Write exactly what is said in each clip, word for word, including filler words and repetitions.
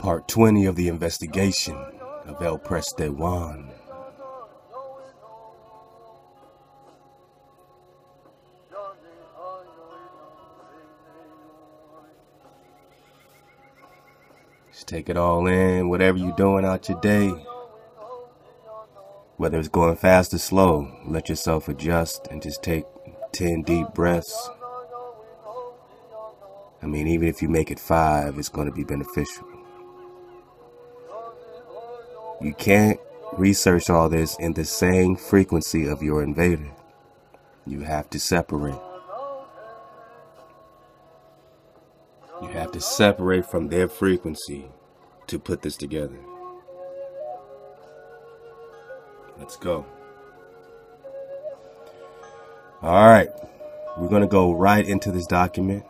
Part twenty of the investigation of El Preste Juan. Just take it all in, whatever you're doing out your day. Whether it's going fast or slow, let yourself adjust and just take ten deep breaths. I mean, even if you make it five, it's going to be beneficial. You can't research all this in the same frequency of your invader. You have to separate. You have to separate from their frequency to put this together. Let's go. All right. We're going to go right into this document.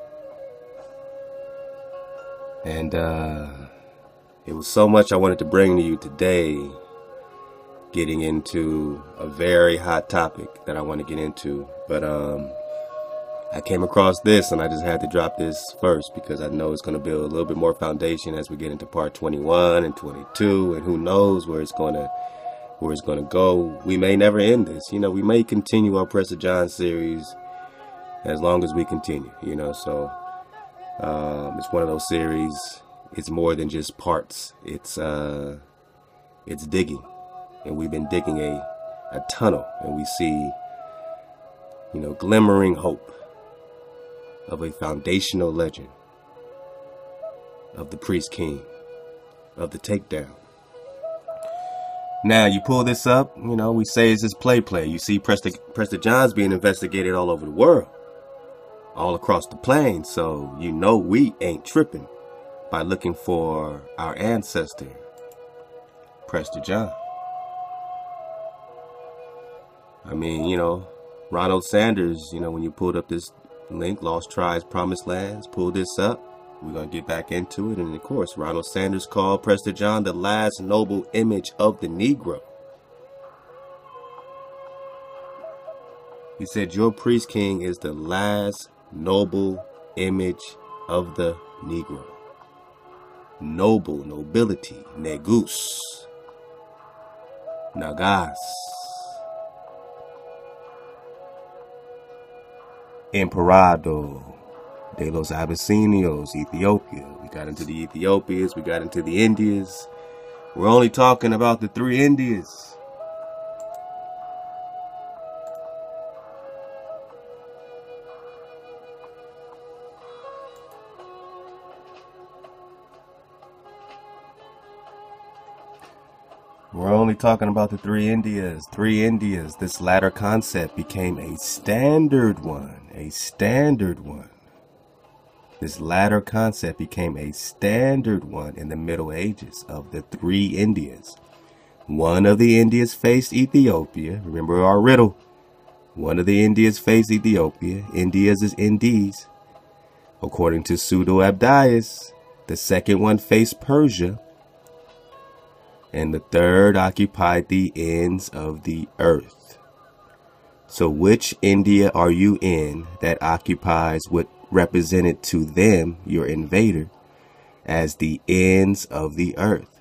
And uh, it was so much I wanted to bring to you today, getting into a very hot topic that I want to get into. But um, I came across this and I just had to drop this first because I know it's going to build a little bit more foundation as we get into part twenty-one and twenty-two, and who knows where it's going to where it's going to go. We may never end this. You know, we may continue our Prester John series as long as we continue, you know, so um, it's one of those series. It's more than just parts. It's uh, it's digging, and we've been digging a, a tunnel, and we see, you know, glimmering hope of a foundational legend of the priest king, of the takedown. Now, you pull this up, you know, we say it's just play play. You see Prester, Prester John's being investigated all over the world, all across the plain, so you know we ain't tripping by looking for our ancestor, Prester John. I mean, you know, Ronald Sanders, you know, when you pulled up this link, Lost Tribes, Promised Lands, pull this up. We're going to get back into it. And of course, Ronald Sanders called Prester John the last noble image of the Negro. He said, your priest king is the last noble image of the Negro. Noble, nobility, negus, nagas. Emperado de los Abyssinios, Ethiopia. We got into the Ethiopias, we got into the Indias. We're only talking about the three Indias. We're only talking about the three Indias. Three Indias. This latter concept became a standard one. A standard one. This latter concept became a standard one in the Middle Ages of the three Indias. One of the Indias faced Ethiopia. Remember our riddle. One of the Indias faced Ethiopia. Indias is Indies. According to Pseudo-Abdias, the second one faced Persia. And the third occupied the ends of the earth. So which India are you in that occupies what represented to them, your invader, as the ends of the earth?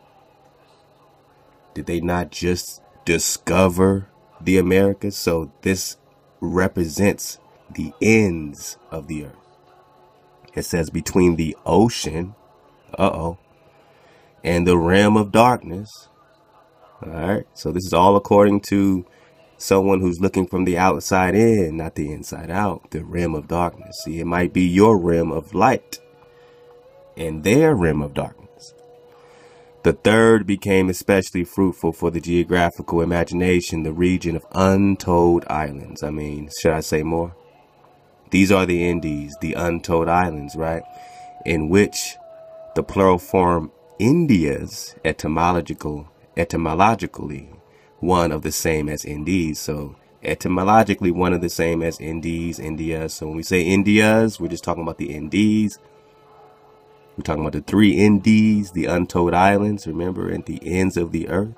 Did they not just discover the Americas? So this represents the ends of the earth. It says between the ocean, uh-oh, and the realm of darkness. All right. So this is all according to someone who's looking from the outside in, not the inside out. The realm of darkness. See, it might be your realm of light and their realm of darkness. The third became especially fruitful for the geographical imagination, the region of untold islands. I mean, should I say more? These are the Indies, the untold islands, right? In which the plural form Indias, etymological, etymologically, one of the same as Indies. So etymologically, one of the same as Indies, India. So when we say Indias, we're just talking about the Indies. We're talking about the three Indies, the untold islands, remember, at the ends of the earth.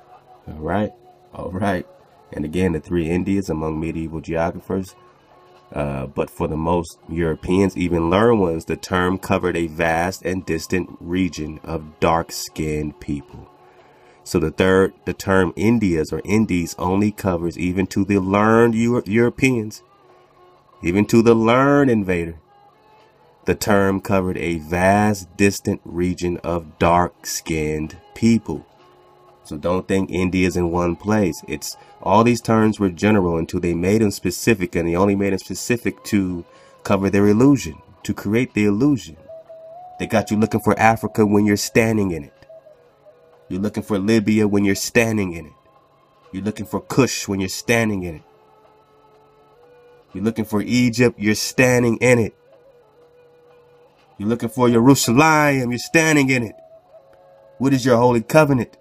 All right. All right. And again, the three Indias among medieval geographers. Uh, but for the most Europeans, even learned ones, the term covered a vast and distant region of dark-skinned people. So the third, the term Indias or Indies only covers even to the learned Euro Europeans, even to the learned invader. The term covered a vast, distant region of dark-skinned people. So don't think India is in one place. It's all these terms were general until they made them specific, and they only made them specific to cover their illusion, to create the illusion. They got you looking for Africa when you're standing in it. You're looking for Libya when you're standing in it. You're looking for Kush when you're standing in it. You're looking for Egypt, you're standing in it. You're looking for Jerusalem, you're standing in it. What is your holy covenant?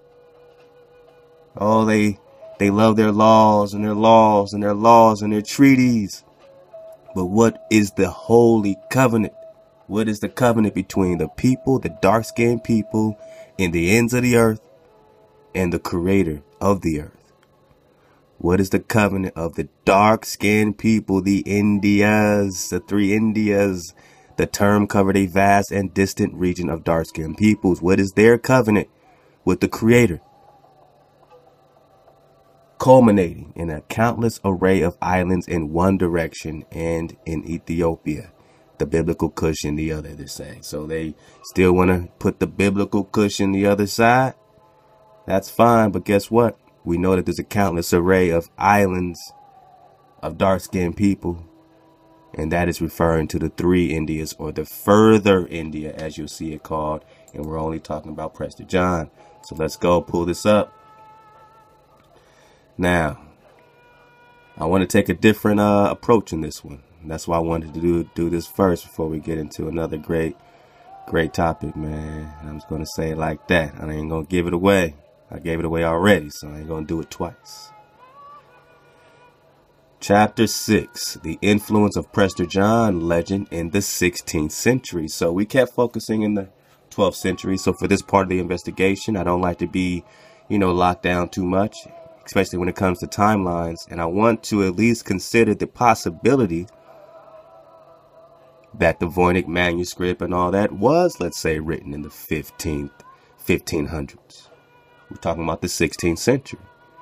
Oh, they they love their laws and their laws and their laws and their treaties. But what is the holy covenant? What is the covenant between the people, the dark-skinned people in the ends of the earth, and the creator of the earth? What is the covenant of the dark-skinned people, the Indias, the three Indias? The term covered a vast and distant region of dark-skinned peoples. What is their covenant with the creator? Culminating in a countless array of islands in one direction and in Ethiopia. The biblical Kush in the other, they're saying. So they still want to put the biblical Kush in the other side. That's fine, but guess what? We know that there's a countless array of islands of dark-skinned people, and that is referring to the three Indias, or the further India, as you'll see it called, and we're only talking about Prester John. So let's go pull this up. Now, I want to take a different uh, approach in this one. That's why I wanted to do do this first before we get into another great, great topic, man. I'm just going to say it like that. I ain't going to give it away. I gave it away already, so I ain't going to do it twice. Chapter six, the influence of Prester John legend in the sixteenth century. So we kept focusing in the twelfth century. So for this part of the investigation, I don't like to be, you know, locked down too much, especially when it comes to timelines. And I want to at least consider the possibility that the Voynich manuscript and all that was, let's say, written in the fifteenth, fifteen hundreds. We're talking about the sixteenth century.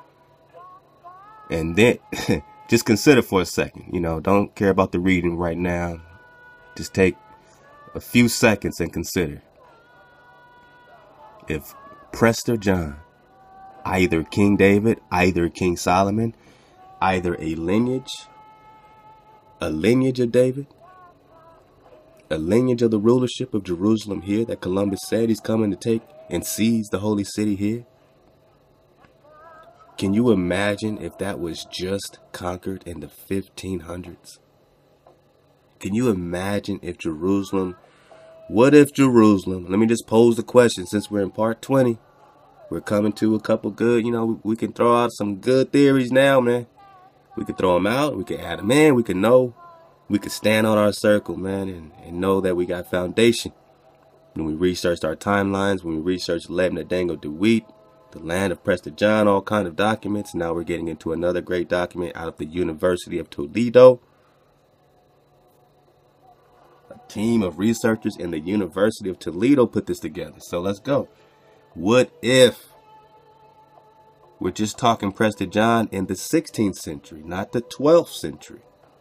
And then just consider for a second, you know, don't care about the reading right now. Just take a few seconds and consider. If Prester John, either King David, either King Solomon, either a lineage, a lineage of David, a lineage of the rulership of Jerusalem here that Columbus said he's coming to take and seize the holy city here. Can you imagine if that was just conquered in the fifteen hundreds? Can you imagine if Jerusalem, what if Jerusalem, let me just pose the question since we're in part twenty. We're coming to a couple good, you know, we can throw out some good theories now, man. We can throw them out, we can add them in, we can know, we can stand on our circle, man, and, and know that we got foundation. When we researched our timelines, when we researched Lebna Dango DeWitt, the land of Prester John, all kind of documents. Now we're getting into another great document out of the University of Toledo. A team of researchers in the University of Toledo put this together. So let's go. What if we're just talking Prester John in the sixteenth century, not the twelfth century?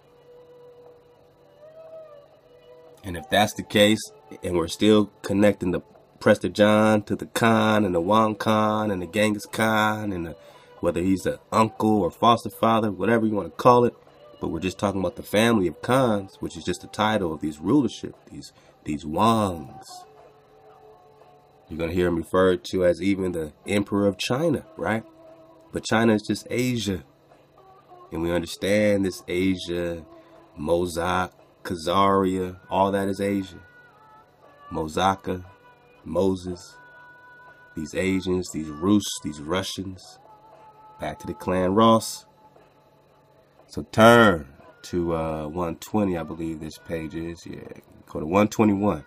And if that's the case, and we're still connecting the Prester John to the Khan and the Wang Khan and the Genghis Khan, and the, whether he's an uncle or foster father, whatever you want to call it, but we're just talking about the family of Khans, which is just the title of these rulership, these these Wangs. You're going to hear him referred to as even the Emperor of China, right? But China is just Asia. And we understand this Asia, Mozak, Khazaria, all that is Asia. Mozaka, Moses, these Asians, these Rus, these Russians. Back to the Clan Ross. So turn to uh, one twenty, I believe this page is. Yeah, go to one twenty-one.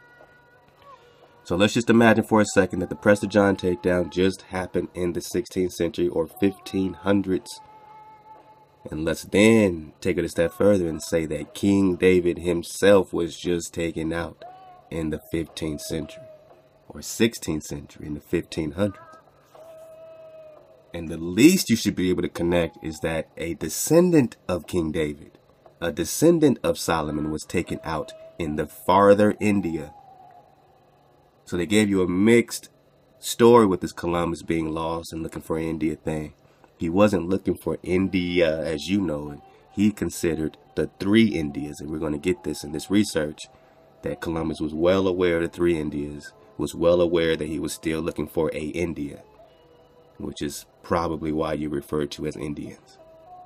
So let's just imagine for a second that the Prester John takedown just happened in the sixteenth century or fifteen hundreds. And let's then take it a step further and say that King David himself was just taken out in the fifteenth century or sixteenth century, in the fifteen hundreds. And the least you should be able to connect is that a descendant of King David, a descendant of Solomon, was taken out in the farther India. So they gave you a mixed story with this Columbus being lost and looking for India thing. He wasn't looking for India as you know it. He considered the three Indias, and we're going to get this in this research, that Columbus was well aware of the three Indias, was well aware that he was still looking for a India, which is probably why you're referred to as Indians.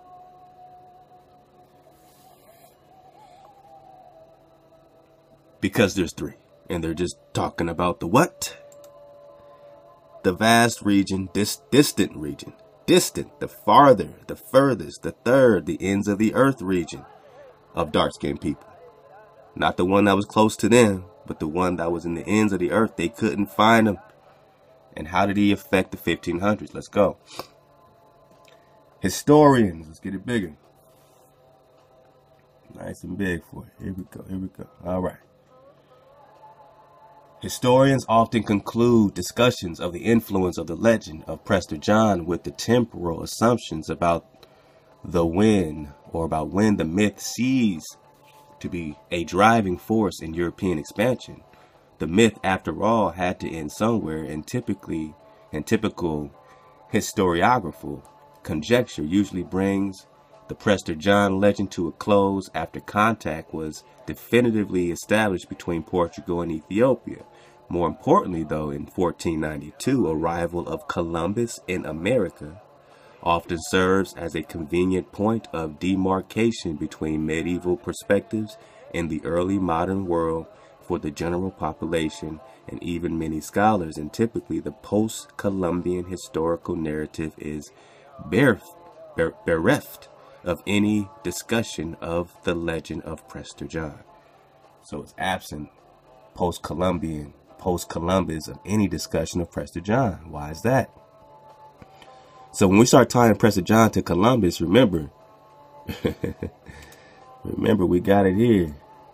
Because there's three, and they're just talking about the what? The vast region, this distant region. Distant, the farther, the furthest, the third, the ends of the earth region of dark-skinned people. Not the one that was close to them, but the one that was in the ends of the earth. They couldn't find him. And how did he affect the fifteen hundreds? Let's go. Historians, let's get it bigger. Nice and big for you. Here we go, here we go. All right. Historians often conclude discussions of the influence of the legend of Prester John with the temporal assumptions about the when, or about when the myth ceased to be a driving force in European expansion. The myth, after all, had to end somewhere, and typically, and typical historiographical conjecture usually brings the Prester John legend to a close after contact was definitively established between Portugal and Ethiopia. More importantly, though, in fourteen ninety-two, arrival of Columbus in America often serves as a convenient point of demarcation between medieval perspectives and the early modern world for the general population and even many scholars. And typically, the post-Columbian historical narrative is bereft, bereft of any discussion of the legend of Prester John. So it's absent post-Columbian, post-Columbus of any discussion of Prester John. Why is that? So when we start tying Prester John to Columbus, remember, remember we got it here.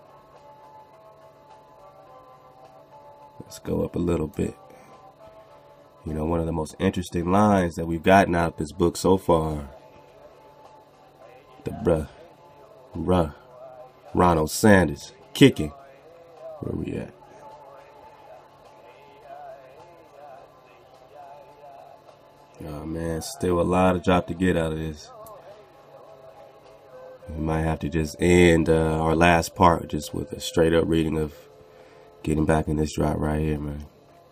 Let's go up a little bit. You know, one of the most interesting lines that we've gotten out of this book so far, the bruh, bruh, Ronald Sanders, kicking. Where we at? Oh man, still a lot of drop to get out of this. We might have to just end uh, our last part just with a straight up reading of getting back in this drop right here, man.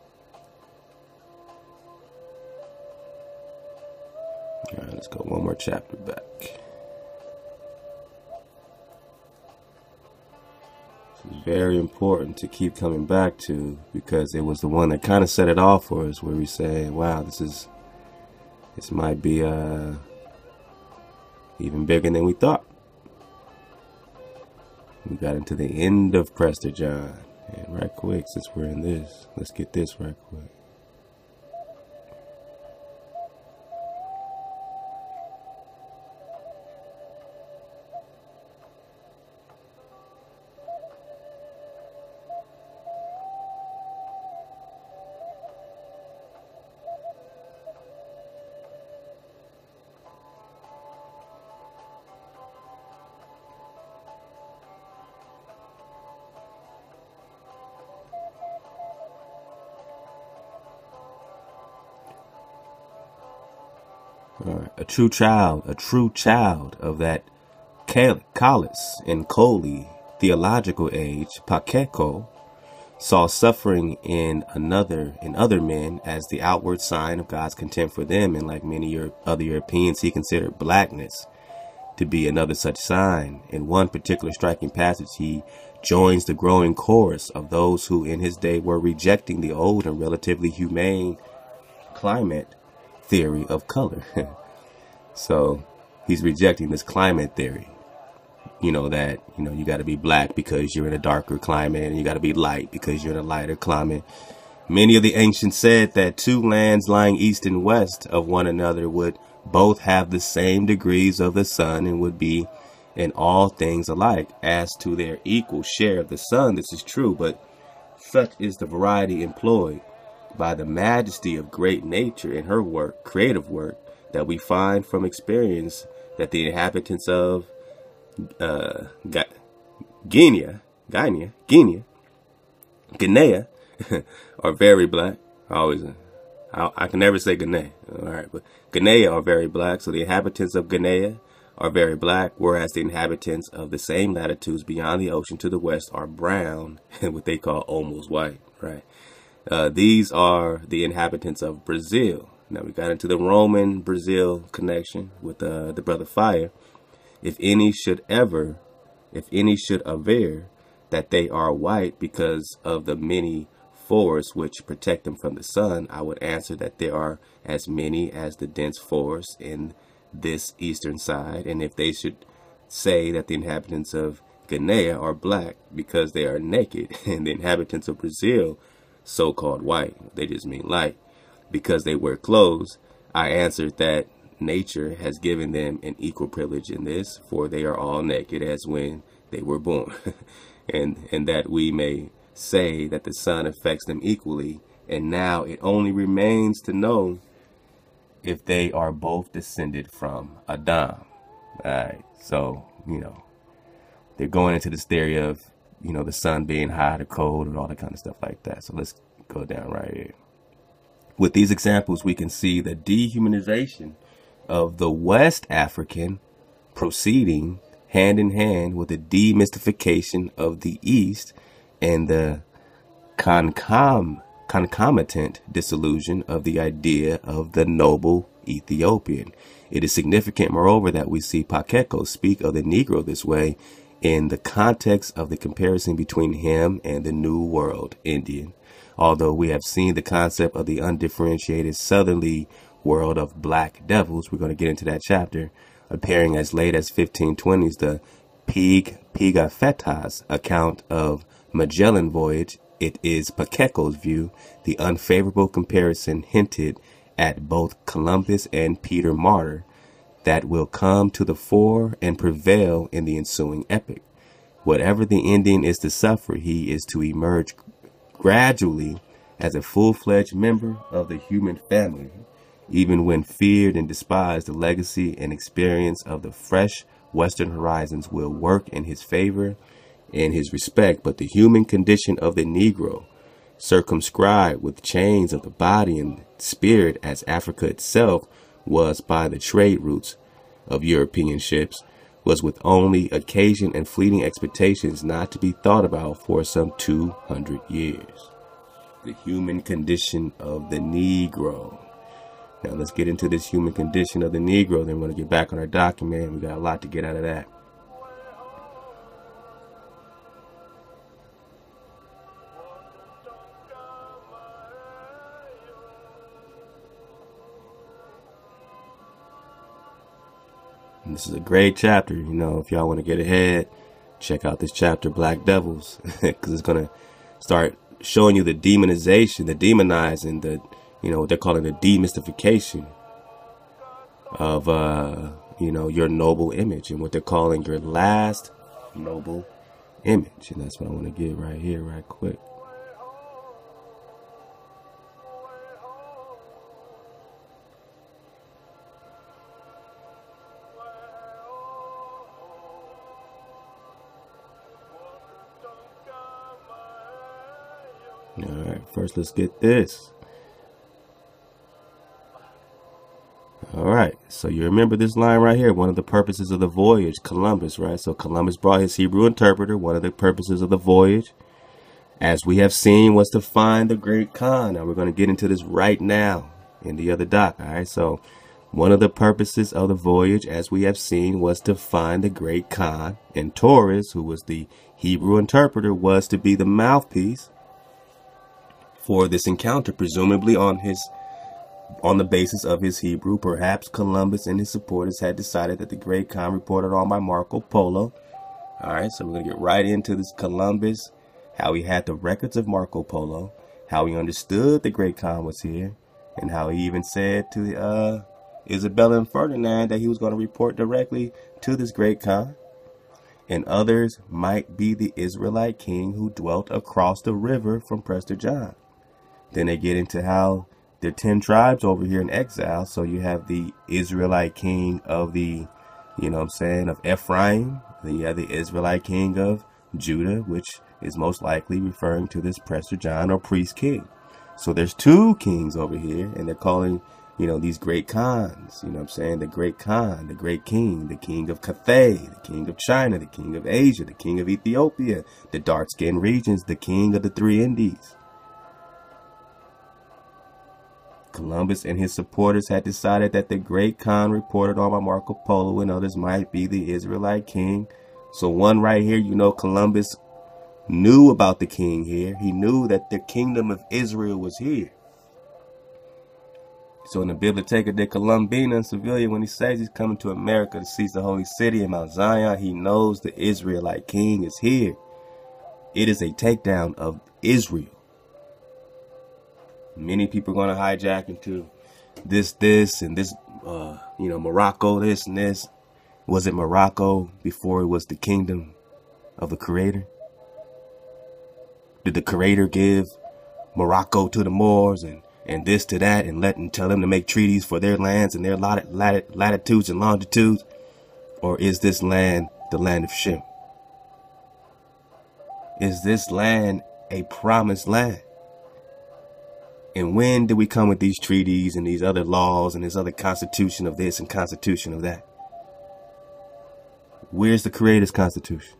All right, let's go one more chapter back. This is very important to keep coming back to, because it was the one that kind of set it off for us, where we say, wow, this is this might be uh even bigger than we thought. We got into the end of Prester John. And right quick, since we're in this, let's get this right quick. All right. A true child, a true child of that Callus and Coley theological age, Pacheco, saw suffering in another, in other men as the outward sign of God's contempt for them, and like many Euro other Europeans, he considered blackness to be another such sign. In one particular striking passage, he joins the growing chorus of those who in his day were rejecting the old and relatively humane climate theory of color. So he's rejecting this climate theory, you know, that, you know, you got to be black because you're in a darker climate, and you got to be light because you're in a lighter climate. Many of the ancients said that two lands lying east and west of one another would both have the same degrees of the sun and would be in all things alike. As to their equal share of the sun, this is true, but such is the variety employed by the majesty of great nature in her work, creative work, that we find from experience that the inhabitants of uh, Guinea, Guinea, Guinea, Guinea are very black. I always, I, I can never say Guinea. All right, but Guinea are very black. So the inhabitants of Guinea are very black, whereas the inhabitants of the same latitudes beyond the ocean to the west are brown, what they call almost white. Right. Uh, these are the inhabitants of Brazil. Now we got into the Roman Brazil connection with uh, the brother Fire. If any should ever, if any should aver that they are white because of the many forests which protect them from the sun, I would answer that there are as many as the dense forests in this eastern side. And if they should say that the inhabitants of Guinea are black because they are naked, and the inhabitants of Brazil so-called white, they just mean light, because they wear clothes, I answered that nature has given them an equal privilege in this, for they are all naked as when they were born, and and that we may say that the sun affects them equally. And now it only remains to know if they are both descended from Adam. All right, so you know they're going into this theory of you know the sun being hot or cold and all that kind of stuff like that. So let's go down right here. With these examples, we can see the dehumanization of the West African proceeding hand in hand with the demystification of the East and the concom concomitant disillusion of the idea of the noble Ethiopian. It is significant, moreover, that we see Pacheco speak of the Negro this way in the context of the comparison between him and the New World Indian. Although we have seen the concept of the undifferentiated southerly world of black devils, we're going to get into that chapter, appearing as late as fifteen twenties, the Pig Pigafetta's account of Magellan voyage. It is Pacheco's view, the unfavorable comparison hinted at both Columbus and Peter Martyr, that will come to the fore and prevail in the ensuing epic. Whatever the Indian is to suffer, he is to emerge gradually as a full-fledged member of the human family. Even when feared and despised, the legacy and experience of the fresh western horizons will work in his favor and his respect. But the human condition of the Negro, circumscribed with chains of the body and spirit as Africa itself was by the trade routes of European ships, was with only occasion and fleeting expectations not to be thought about for some two hundred years. The human condition of the Negro. Now let's get into this human condition of the Negro. Then we're going to get back on our document. We got a lot to get out of that. And this is a great chapter. You know, if y'all want to get ahead, check out this chapter, Black Devils, because it's going to start showing you the demonization, the demonizing, the, you know, what they're calling the demystification of, uh, you know, your noble image and what they're calling your last noble image. And that's what I want to get right here, right quick. All right, first let's get this. All right, so you remember this line right here, one of the purposes of the voyage, Columbus, right? So Columbus brought his Hebrew interpreter. One of the purposes of the voyage, as we have seen, was to find the great Khan. Now we're going to get into this right now in the other doc. All right, so one of the purposes of the voyage, as we have seen, was to find the great Khan. And Torres, who was the Hebrew interpreter, was to be the mouthpiece for this encounter, presumably on his on the basis of his Hebrew. Perhaps Columbus and his supporters had decided that the great Khan reported on by Marco Polo. All right, so we're going to get right into this Columbus, how he had the records of Marco Polo, how he understood the great Khan was here, and how he even said to the uh, Isabella and Ferdinand that he was going to report directly to this great Khan. And others might be the Israelite king who dwelt across the river from Prester John. Then they get into how there are ten tribes over here in exile. So you have the Israelite king of the, you know what I'm saying, of Ephraim. Then you have the Israelite king of Judah, which is most likely referring to this Prester John or priest king. So there's two kings over here, and they're calling, you know, these great Khans, you know what I'm saying, the great Khan, the great king, the king of Cathay, the king of China, the king of Asia, the king of Ethiopia, the dark-skinned regions, the king of the three Indies. Columbus and his supporters had decided that the great Khan reported on by Marco Polo and others might be the Israelite king. So one right here, you know, Columbus knew about the king here. He knew that the kingdom of Israel was here. So in the Biblioteca de Colombina in Sevilla, when he says he's coming to America to seize the holy city in Mount Zion, he knows the Israelite king is here. It is a takedown of Israel. Many people are going to hijack into this, this, and this, uh, you know, Morocco, this and this. Was it Morocco before it was the kingdom of the Creator? Did the Creator give Morocco to the Moors and, and this to that and let and tell them to make treaties for their lands and their lat lat latitudes and longitudes? Or is this land the land of Shem? Is this land a promised land? And when did we come with these treaties and these other laws and this other constitution of this and constitution of that? Where's the Creator's constitution?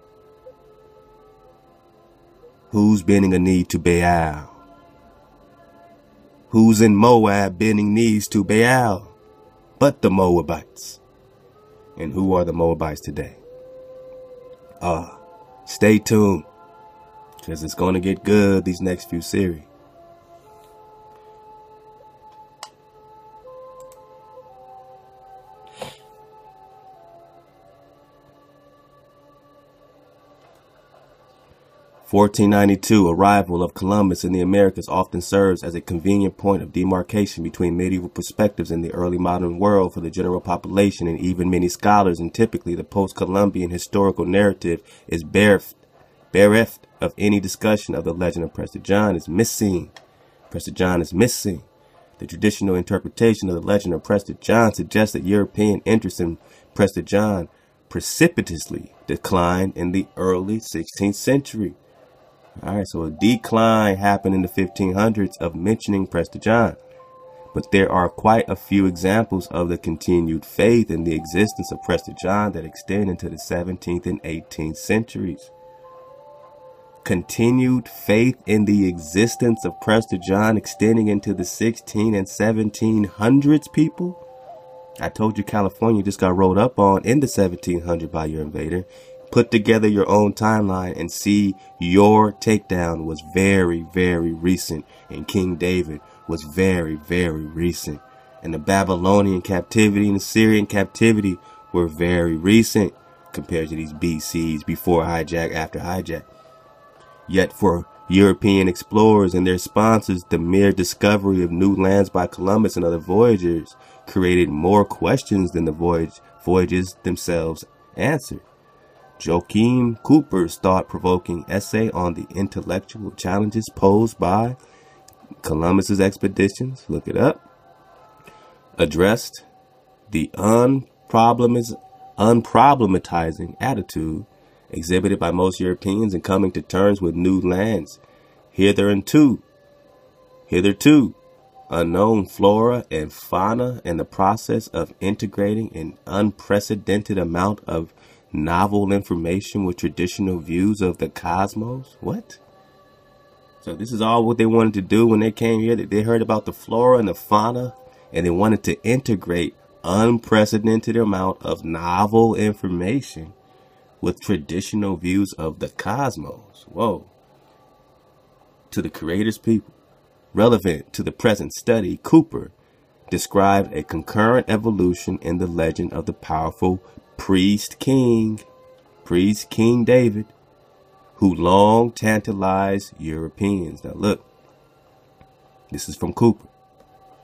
Who's bending a knee to Baal? Who's in Moab bending knees to Baal? But the Moabites. And who are the Moabites today? Ah, uh, stay tuned, because it's going to get good these next few series. fourteen ninety-two, arrival of Columbus in the Americas often serves as a convenient point of demarcation between medieval perspectives in the early modern world for the general population and even many scholars, and typically the post-Columbian historical narrative is bereft, bereft of any discussion of the legend of Prester John is missing. Prester John is missing. The traditional interpretation of the legend of Prester John suggests that European interest in Prester John precipitously declined in the early sixteenth century. All right, so a decline happened in the fifteen hundreds of mentioning Prester John. But there are quite a few examples of the continued faith in the existence of Prester John that extend into the seventeenth and eighteenth centuries. Continued faith in the existence of Prester John extending into the sixteen and seventeen hundreds, people? I told you California just got rolled up on in the seventeen hundred by your invader. Put together your own timeline and see your takedown was very, very recent. And King David was very, very recent. And the Babylonian captivity and the Syrian captivity were very recent compared to these B Cs, before hijack, after hijack. Yet for European explorers and their sponsors, the mere discovery of new lands by Columbus and other voyagers created more questions than the voyage voyages themselves answered. Joachim Cooper's thought-provoking essay on the intellectual challenges posed by Columbus's expeditions, look it up, addressed the unproblemiz unproblematizing attitude exhibited by most Europeans in coming to terms with new lands, hitherto, hitherto unknown flora and fauna, and the process of integrating an unprecedented amount of novel information with traditional views of the cosmos. What? So this is all what they wanted to do when they came here. They heard about the flora and the fauna, and they wanted to integrate unprecedented amount of novel information with traditional views of the cosmos. Whoa. To the Creator's people. Relevant to the present study, Cooper described a concurrent evolution in the legend of the powerful priest king, priest King David, who long tantalized Europeans. Now look, this is from Cooper.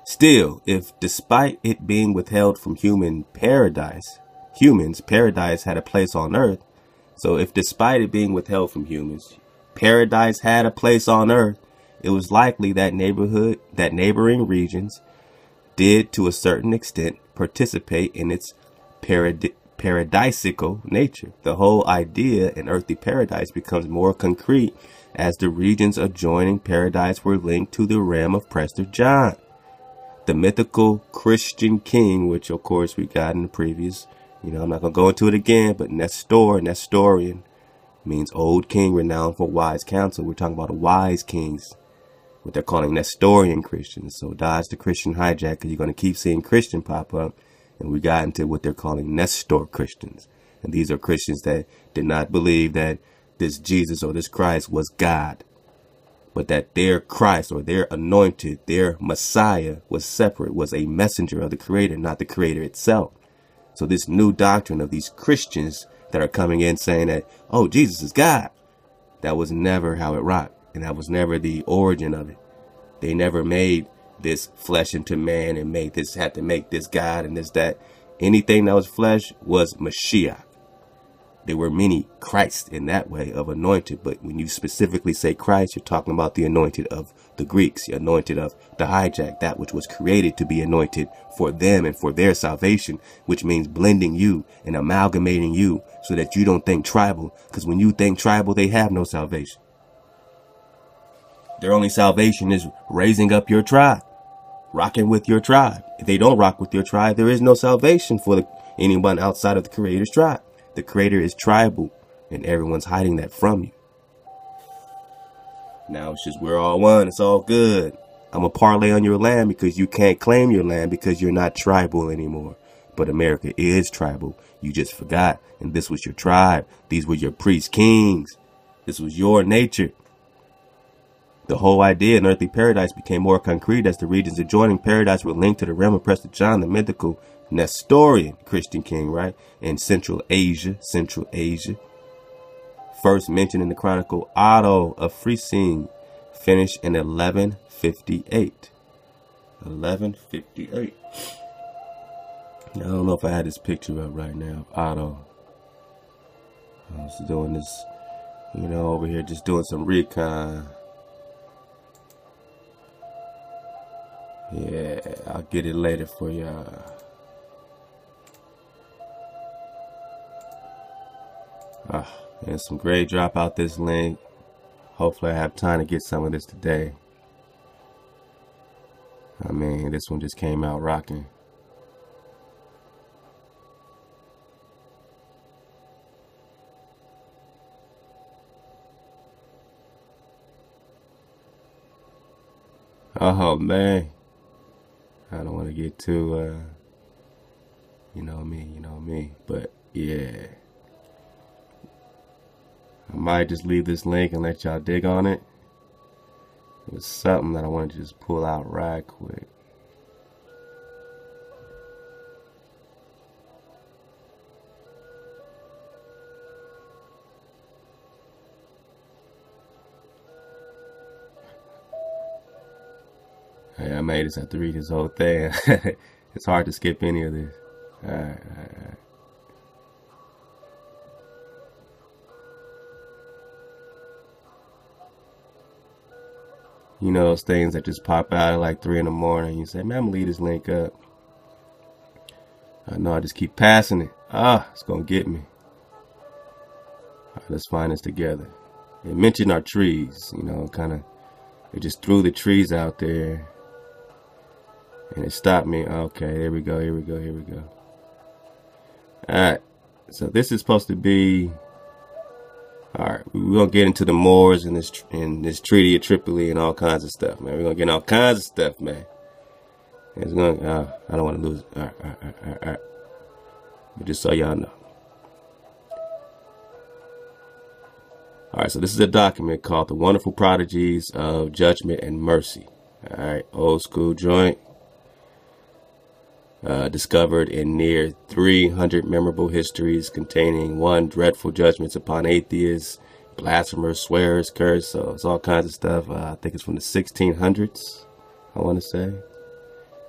Still, if despite it being withheld from human paradise, humans, paradise had a place on earth. So if despite it being withheld from humans, paradise had a place on earth, it was likely that neighborhood, that neighboring regions did to a certain extent participate in its parad paradisical nature. The whole idea in earthly paradise becomes more concrete as the regions adjoining paradise were linked to the realm of Prester John, the mythical Christian king, which of course we got in the previous, you know, I'm not going to go into it again, but Nestor, Nestorian, means old king renowned for wise counsel. We're talking about the wise kings, what they're calling Nestorian Christians. So dodge the Christian hijack, because you're going to keep seeing Christian pop up. And we got into what they're calling Nestor Christians. And these are Christians that did not believe that this Jesus or this Christ was God, but that their Christ or their anointed, their Messiah was separate, was a messenger of the Creator, not the Creator itself. So this new doctrine of these Christians that are coming in saying that, oh, Jesus is God, that was never how it rocked. And that was never the origin of it. They never made this flesh into man and made this, had to make this God and this, that. Anything that was flesh was Mashiach. There were many Christs in that way of anointed, but when you specifically say Christ, you're talking about the anointed of the Greeks, the anointed of the hijack, that which was created to be anointed for them and for their salvation, which means blending you and amalgamating you so that you don't think tribal, because when you think tribal, they have no salvation. Their only salvation is raising up your tribe, rocking with your tribe. If they don't rock with your tribe, there is no salvation for the, anyone outside of the Creator's tribe. The Creator is tribal, and everyone's hiding that from you. Now it's just we're all one. It's all good. I'm a parlay on your land because you can't claim your land because you're not tribal anymore. But America is tribal. You just forgot. And this was your tribe. These were your priest kings. This was your nature. The whole idea in earthly paradise became more concrete as the regions adjoining paradise were linked to the realm of Prester John, the mythical Nestorian Christian king, right? In Central Asia, Central Asia. First mentioned in the Chronicle Otto of Freising, finished in eleven fifty-eight. eleven fifty-eight. I don't know if I had this picture up right now. Otto. I was doing this, you know, over here just doing some recon. Yeah, I'll get it later for y'all. Ah, and some great drop out this link. Hopefully I have time to get some of this today. I mean, this one just came out rocking. Oh man, I don't want to get too, uh, you know me, you know me, but yeah. I might just leave this link and let y'all dig on it. It was something that I wanted to just pull out right quick. Hey, I may just have to read this whole thing. It's hard to skip any of this. Alright, alright, alright. You know those things that just pop out at like three in the morning. You say, man, I'm gonna leave this link up. I know I just keep passing it. Ah, it's gonna get me. Alright, let's find this together. It mentioned our trees, you know, kind of. They just threw the trees out there. And it stopped me. Okay, here we go, here we go, here we go. Alright, so this is supposed to be... Alright, we're going to get into the Moors and this and this Treaty of Tripoli and all kinds of stuff, man. We're going to get all kinds of stuff, man. It's gonna, uh, I don't want to lose it. Alright, alright, alright, alright, alright. But just so y'all know. Alright, so this is a document called The Wonderful Prodigies of Judgment and Mercy. Alright, old school joint. Uh, discovered in near three hundred memorable histories containing one dreadful judgments upon atheists, blasphemers, swearers, curse. So it's all kinds of stuff. Uh, I think it's from the sixteen hundreds, I want to say.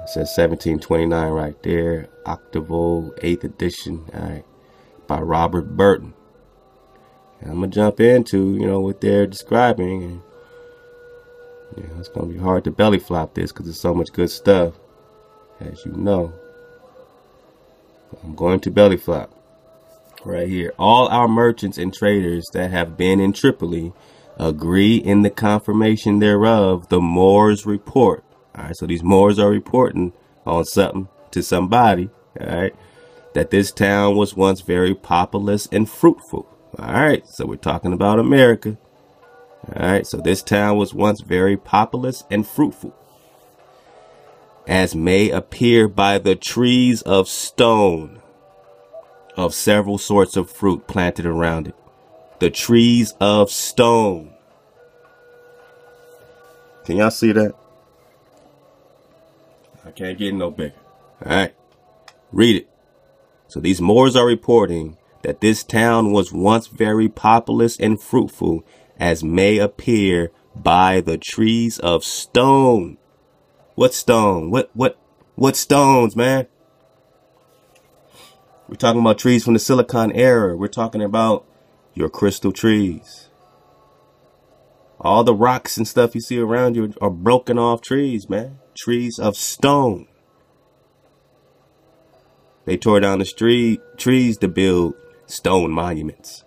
It says seventeen twenty-nine right there. Octavo, eighth edition. All right. By Robert Burton. And I'm going to jump into, you know, what they're describing. And, you know, it's going to be hard to belly flop this because there's so much good stuff, as you know. I'm going to belly flop right here. All our merchants and traders that have been in Tripoli agree in the confirmation thereof, the Moors report. All right, so these Moors are reporting on something to somebody, all right, that this town was once very populous and fruitful. All right, so we're talking about America. All right, so this town was once very populous and fruitful, as may appear by the trees of stone of several sorts of fruit planted around it. The trees of stone. Can y'all see that? I can't get no bigger. All right, read it. So these Moors are reporting that this town was once very populous and fruitful, as may appear by the trees of stone. What stone? What, what, what stones, man? We're talking about trees from the Silicon era. We're talking about your crystal trees. All the rocks and stuff you see around you are broken off trees, man. Trees of stone. They tore down the street trees to build stone monuments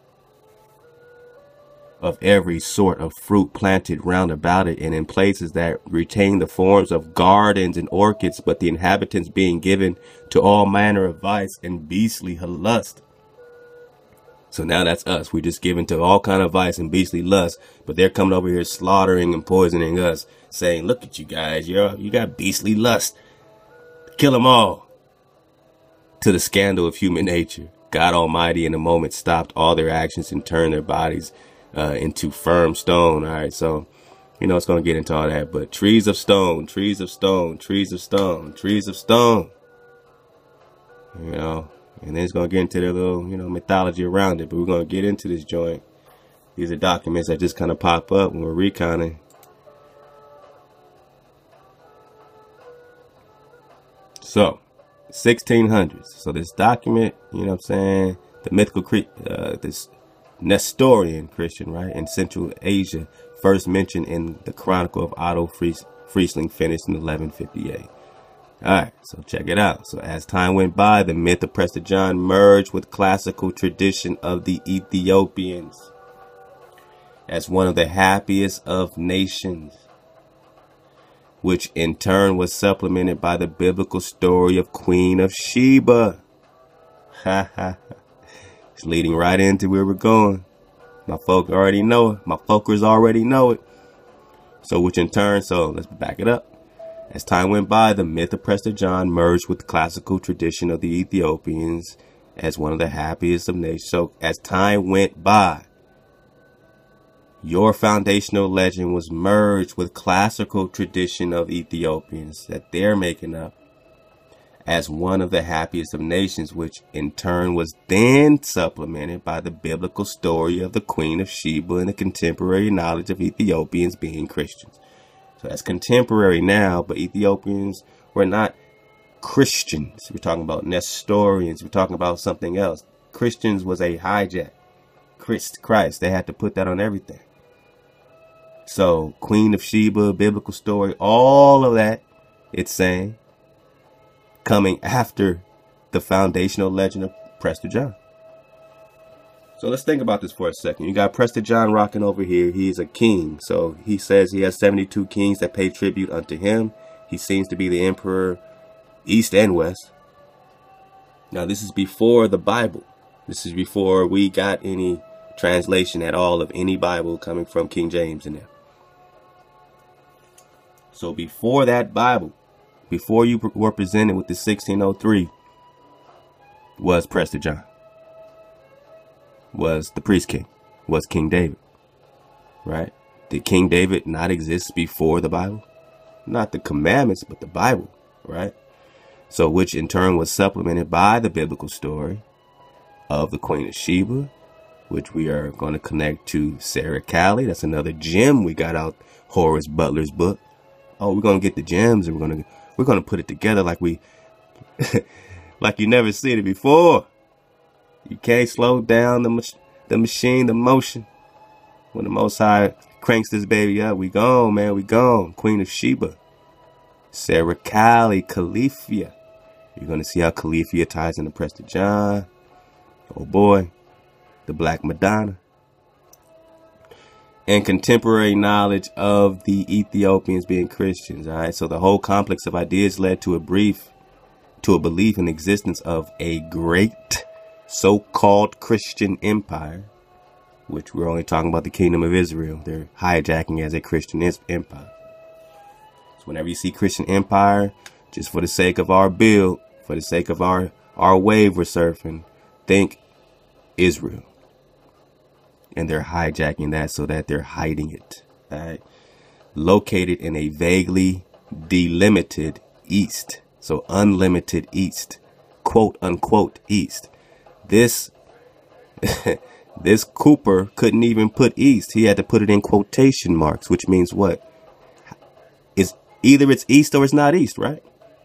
of every sort of fruit planted round about it, and in places that retain the forms of gardens and orchids, but the inhabitants being given to all manner of vice and beastly lust. So now that's us. We're just given to all kind of vice and beastly lust, but they're coming over here slaughtering and poisoning us, saying, look at you guys, you're, you got beastly lust. Kill them all. To the scandal of human nature, God Almighty in a moment stopped all their actions and turned their bodies Uh, into firm stone. All right, so you know it's gonna get into all that, but trees of stone, trees of stone, trees of stone, trees of stone. You know, and then it's gonna get into their little, you know, mythology around it. But we're gonna get into this joint. These are documents that just kind of pop up when we're reconning. So, sixteen hundreds. So this document, you know what I'm saying, the mythical Cre uh, this. Nestorian Christian, right, in Central Asia, first mentioned in the Chronicle of Otto Fries Friesling, finished in eleven fifty-eight. All right, so check it out. So as time went by, the myth of Prester John merged with classical tradition of the Ethiopians as one of the happiest of nations, which in turn was supplemented by the biblical story of Queen of Sheba. Ha ha. It's leading right into where we're going. My folk already know it. My folkers already know it. So which in turn, so let's back it up. As time went by, the myth of Prester John merged with the classical tradition of the Ethiopians as one of the happiest of nations. So as time went by, your foundational legend was merged with classical tradition of Ethiopians that they're making up as one of the happiest of nations, which in turn was then supplemented by the biblical story of the Queen of Sheba and the contemporary knowledge of Ethiopians being Christians. So that's contemporary now, but Ethiopians were not Christians. We're talking about Nestorians. We're talking about something else. Christians was a hijack. Christ, Christ, they had to put that on everything. So Queen of Sheba, biblical story, all of that, it's saying, coming after the foundational legend of Prester John. So let's think about this for a second. You got Prester John rocking over here. He's a king. So he says he has seventy-two kings that pay tribute unto him. He seems to be the emperor east and west. Now this is before the Bible. This is before we got any translation at all of any Bible coming from King James in there. So before that Bible, before you were presented with the sixteen oh three, was Prester John, was the priest king, was King David, right? Did King David not exist before the Bible? Not the commandments, but the Bible, right? So which in turn was supplemented by the biblical story of the Queen of Sheba, which we are going to connect to Sarah Cali. That's another gem we got out Horace Butler's book. Oh, we're going to get the gems and we're going to We're going to put it together like we, like you never seen it before. You can't slow down the, mach the machine, the motion. When the Most High cranks this baby up, we gone, man, we gone. Queen of Sheba. Sarah Kali, Califia. You're going to see how Califia ties into Prester John. Oh boy. The Black Madonna. And contemporary knowledge of the Ethiopians being Christians. All right. So the whole complex of ideas led to a brief, to a belief in the existence of a great so-called Christian empire, which we're only talking about the Kingdom of Israel. They're hijacking as a Christian empire. So whenever you see Christian empire, just for the sake of our build, for the sake of our, our wave we're surfing, think Israel. And they're hijacking that so that they're hiding it. All right. Located in a vaguely delimited east. So unlimited east. Quote unquote east. This this Cooper couldn't even put east. He had to put it in quotation marks, which means what? It's either it's east or it's not east, right?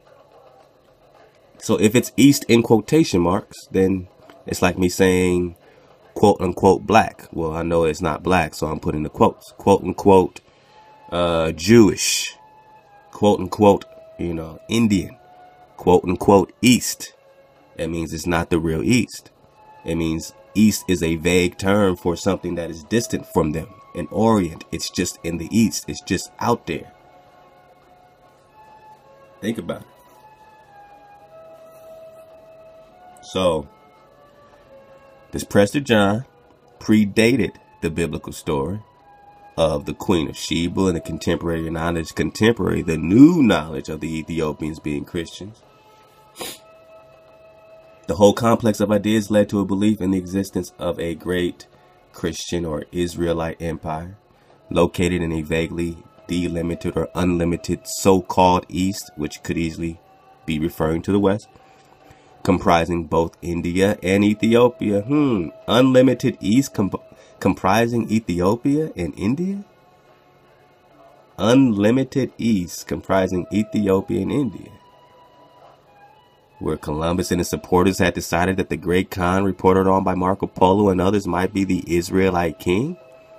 So if it's east in quotation marks, then it's like me saying quote unquote black. Well, I know it's not black, so I'm putting the quotes. Quote unquote uh, Jewish. Quote unquote, you know, Indian. Quote unquote east. That means it's not the real east. It means east is a vague term for something that is distant from them. In Orient, it's just in the east. It's just out there. Think about it. So, this Prester John predated the biblical story of the Queen of Sheba and the contemporary knowledge, contemporary, the new knowledge of the Ethiopians being Christians. The whole complex of ideas led to a belief in the existence of a great Christian or Israelite empire located in a vaguely delimited or unlimited so-called East, which could easily be referring to the West, comprising both India and Ethiopia. Hmm. Unlimited East comp comprising Ethiopia and India? Unlimited East comprising Ethiopia and India. Where Columbus and his supporters had decided that the Great Khan reported on by Marco Polo and others might be the Israelite king?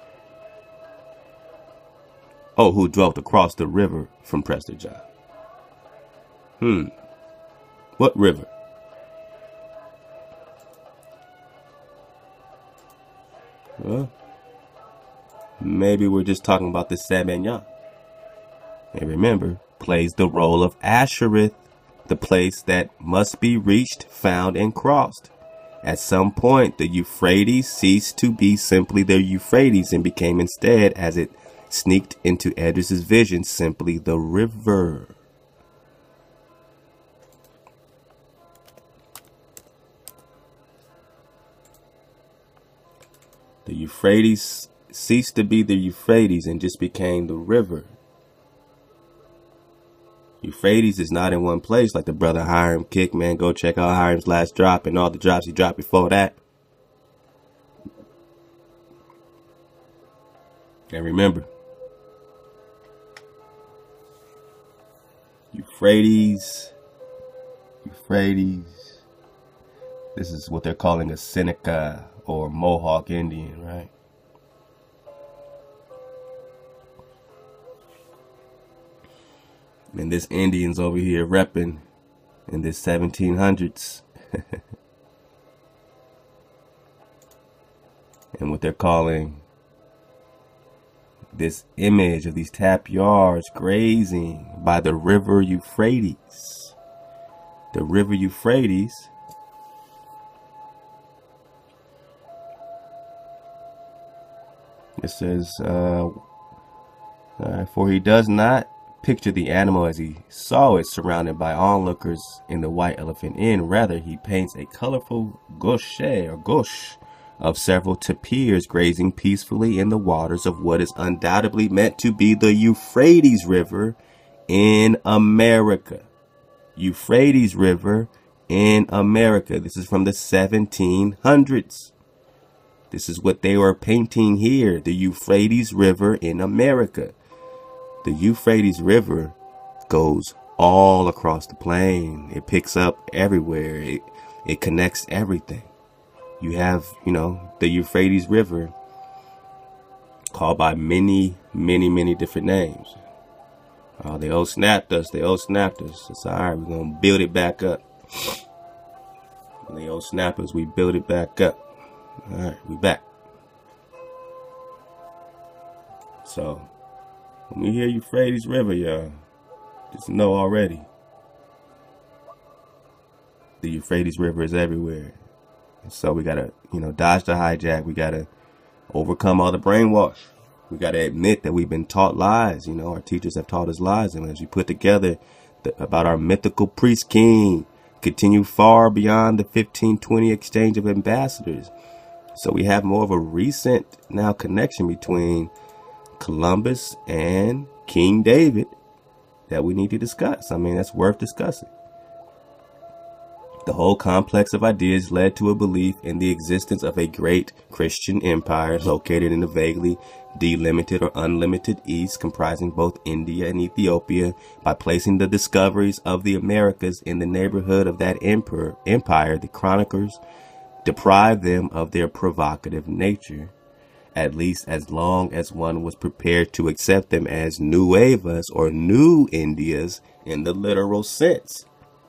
Oh, who dwelt across the river from Prester John. Hmm. What river? Well, maybe we're just talking about the Sabanyan. And remember, plays the role of Ashereth, the place that must be reached, found, and crossed. At some point, the Euphrates ceased to be simply the Euphrates and became instead, as it sneaked into Edris's vision, simply the river. The Euphrates ceased to be the Euphrates and just became the river. Euphrates is not in one place like the brother Hiram kick, man. Go check out Hiram's last drop and all the drops he dropped before that. And remember, Euphrates, Euphrates, this is what they're calling a Seneca or Mohawk Indian, right? And this Indian's over here repping in this seventeen hundreds. And what they're calling this image of these tapirs grazing by the river Euphrates. The river Euphrates it says, uh, uh, for he does not picture the animal as he saw it surrounded by onlookers in the White Elephant Inn. Rather, he paints a colorful gauche or gauche of several tapirs grazing peacefully in the waters of what is undoubtedly meant to be the Euphrates River in America. Euphrates River in America. This is from the seventeen hundreds. This is what they were painting here. The Euphrates River in America. The Euphrates River goes all across the plain. It picks up everywhere. It, it connects everything. You have, you know, the Euphrates River, called by many, many, many different names. Oh, they old snapped us. They old snapped us. It's all right. We're going to build it back up. They old snappers. We build it back up. All right. We back. So, when we hear Euphrates River, y'all, just know already, the Euphrates River is everywhere. So we got to, you know, dodge the hijack. We got to overcome all the brainwash. We got to admit that we've been taught lies. You know, our teachers have taught us lies. And as we put together the, about our mythical priest king, continue far beyond the fifteen twenty exchange of ambassadors. So we have more of a recent now connection between Columbus and King David that we need to discuss. I mean, that's worth discussing. The whole complex of ideas led to a belief in the existence of a great Christian empire located in the vaguely delimited or unlimited East, comprising both India and Ethiopia. By placing the discoveries of the Americas in the neighborhood of that emperor, empire, the chroniclers deprived them of their provocative nature, at least as long as one was prepared to accept them as Nuevas or New Indias in the literal sense.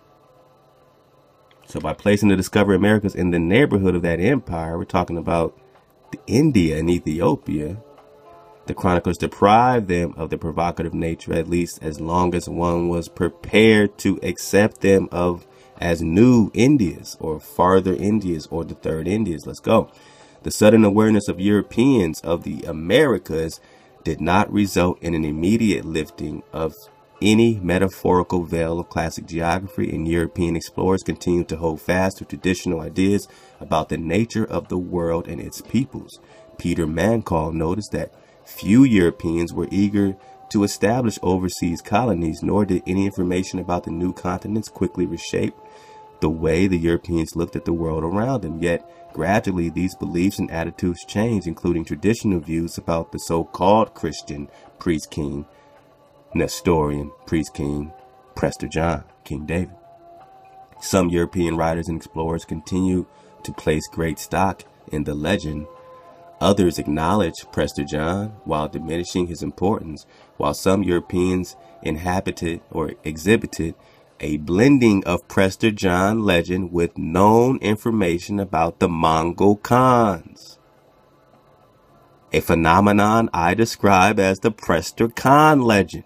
So by placing the discovery Americas in the neighborhood of that empire, we're talking about the India and Ethiopia. The chroniclers deprived them of their provocative nature, at least as long as one was prepared to accept them of as New Indias or farther Indias or the third Indias. Let's go. The sudden awareness of Europeans of the Americas did not result in an immediate lifting of any metaphorical veil of classic geography, and European explorers continued to hold fast to traditional ideas about the nature of the world and its peoples. Peter Mancall noticed that few Europeans were eager to establish overseas colonies, nor did any information about the new continents quickly reshape the way the Europeans looked at the world around them. Yet, gradually, these beliefs and attitudes changed, including traditional views about the so-called Christian priest king, Nestorian priest king, Prester John, King David. Some European writers and explorers continue to place great stock in the legend. Others acknowledge Prester John while diminishing his importance, while some Europeans inhabited or exhibited a blending of Prester John legend with known information about the Mongol Khans, a phenomenon I describe as the Prester Khan legend.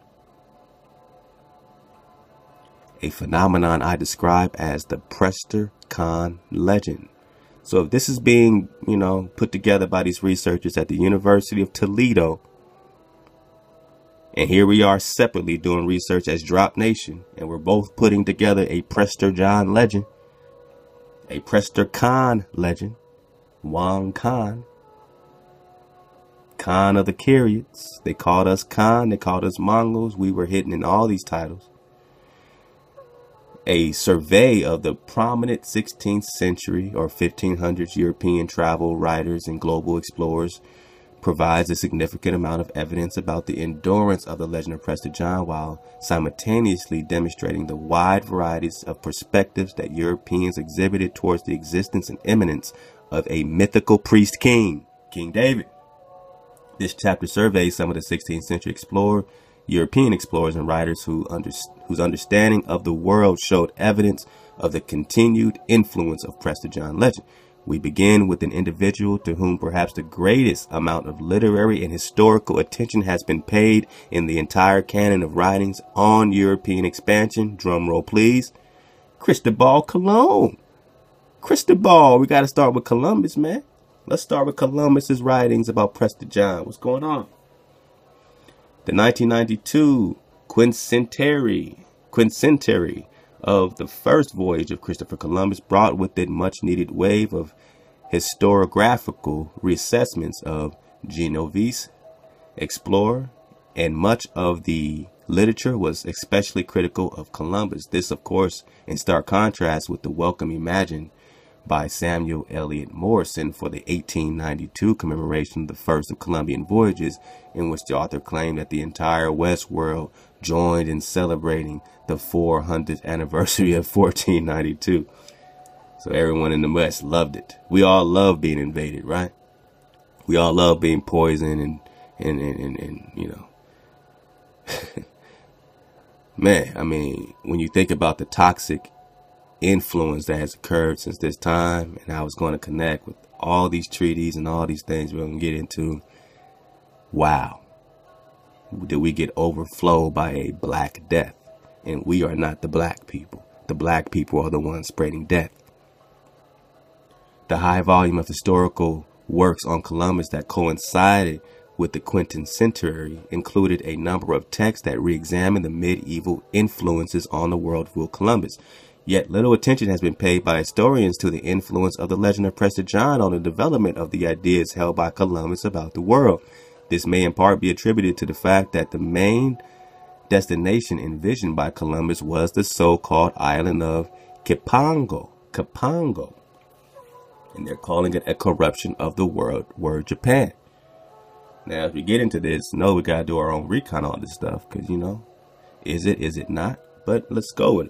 A phenomenon I describe as the Prester Khan legend. So if this is being, you know, put together by these researchers at the University of Toledo, and here we are separately doing research as Drop Nation, and we're both putting together a Prester John legend, a Prester Khan legend, Wang Khan, Khan of the Kyriates. They called us Khan, they called us Mongols. We were hidden in all these titles. A survey of the prominent sixteenth century or fifteen hundreds European travel writers and global explorers provides a significant amount of evidence about the endurance of the legend of Prester John, while simultaneously demonstrating the wide varieties of perspectives that Europeans exhibited towards the existence and imminence of a mythical priest king, King David. This chapter surveys some of the sixteenth century explorer European explorers and writers who under, whose understanding of the world showed evidence of the continued influence of Prester John legend. We begin with an individual to whom perhaps the greatest amount of literary and historical attention has been paid in the entire canon of writings on European expansion. Drum roll, please. Cristobal Colon. Cristobal. We got to start with Columbus, man. Let's start with Columbus's writings about Prester John. What's going on? The nineteen ninety-two quincentenary, quincentenary of the first voyage of Christopher Columbus brought with it much needed wave of historiographical reassessments of Genovese explorer, and much of the literature was especially critical of Columbus. This, of course, in stark contrast with the welcome imagined by Samuel Eliot Morison for the eighteen ninety-two commemoration of the first of Columbian voyages, in which the author claimed that the entire West world joined in celebrating the four hundredth anniversary of fourteen ninety-two. So everyone in the West loved it. We all love being invaded, right? We all love being poisoned and, and, and, and, and you know. Man, I mean, when you think about the toxic influence that has occurred since this time, and how it's going to connect with all these treaties and all these things we're going to get into, wow. Did we get overflowed by a black death? And we are not the black people. The black people are the ones spreading death. The high volume of historical works on Columbus that coincided with the quincentenary included a number of texts that re-examined the medieval influences on the worldview of Columbus. Yet little attention has been paid by historians to the influence of the legend of Prester John on the development of the ideas held by Columbus about the world. This may in part be attributed to the fact that the main destination envisioned by Columbus was the so-called island of Cipango. Cipango. And they're calling it a corruption of the word, word Japan. Now, as we get into this, know we got to do our own recon on this stuff. Because, you know, is it, is it not? But let's go with it.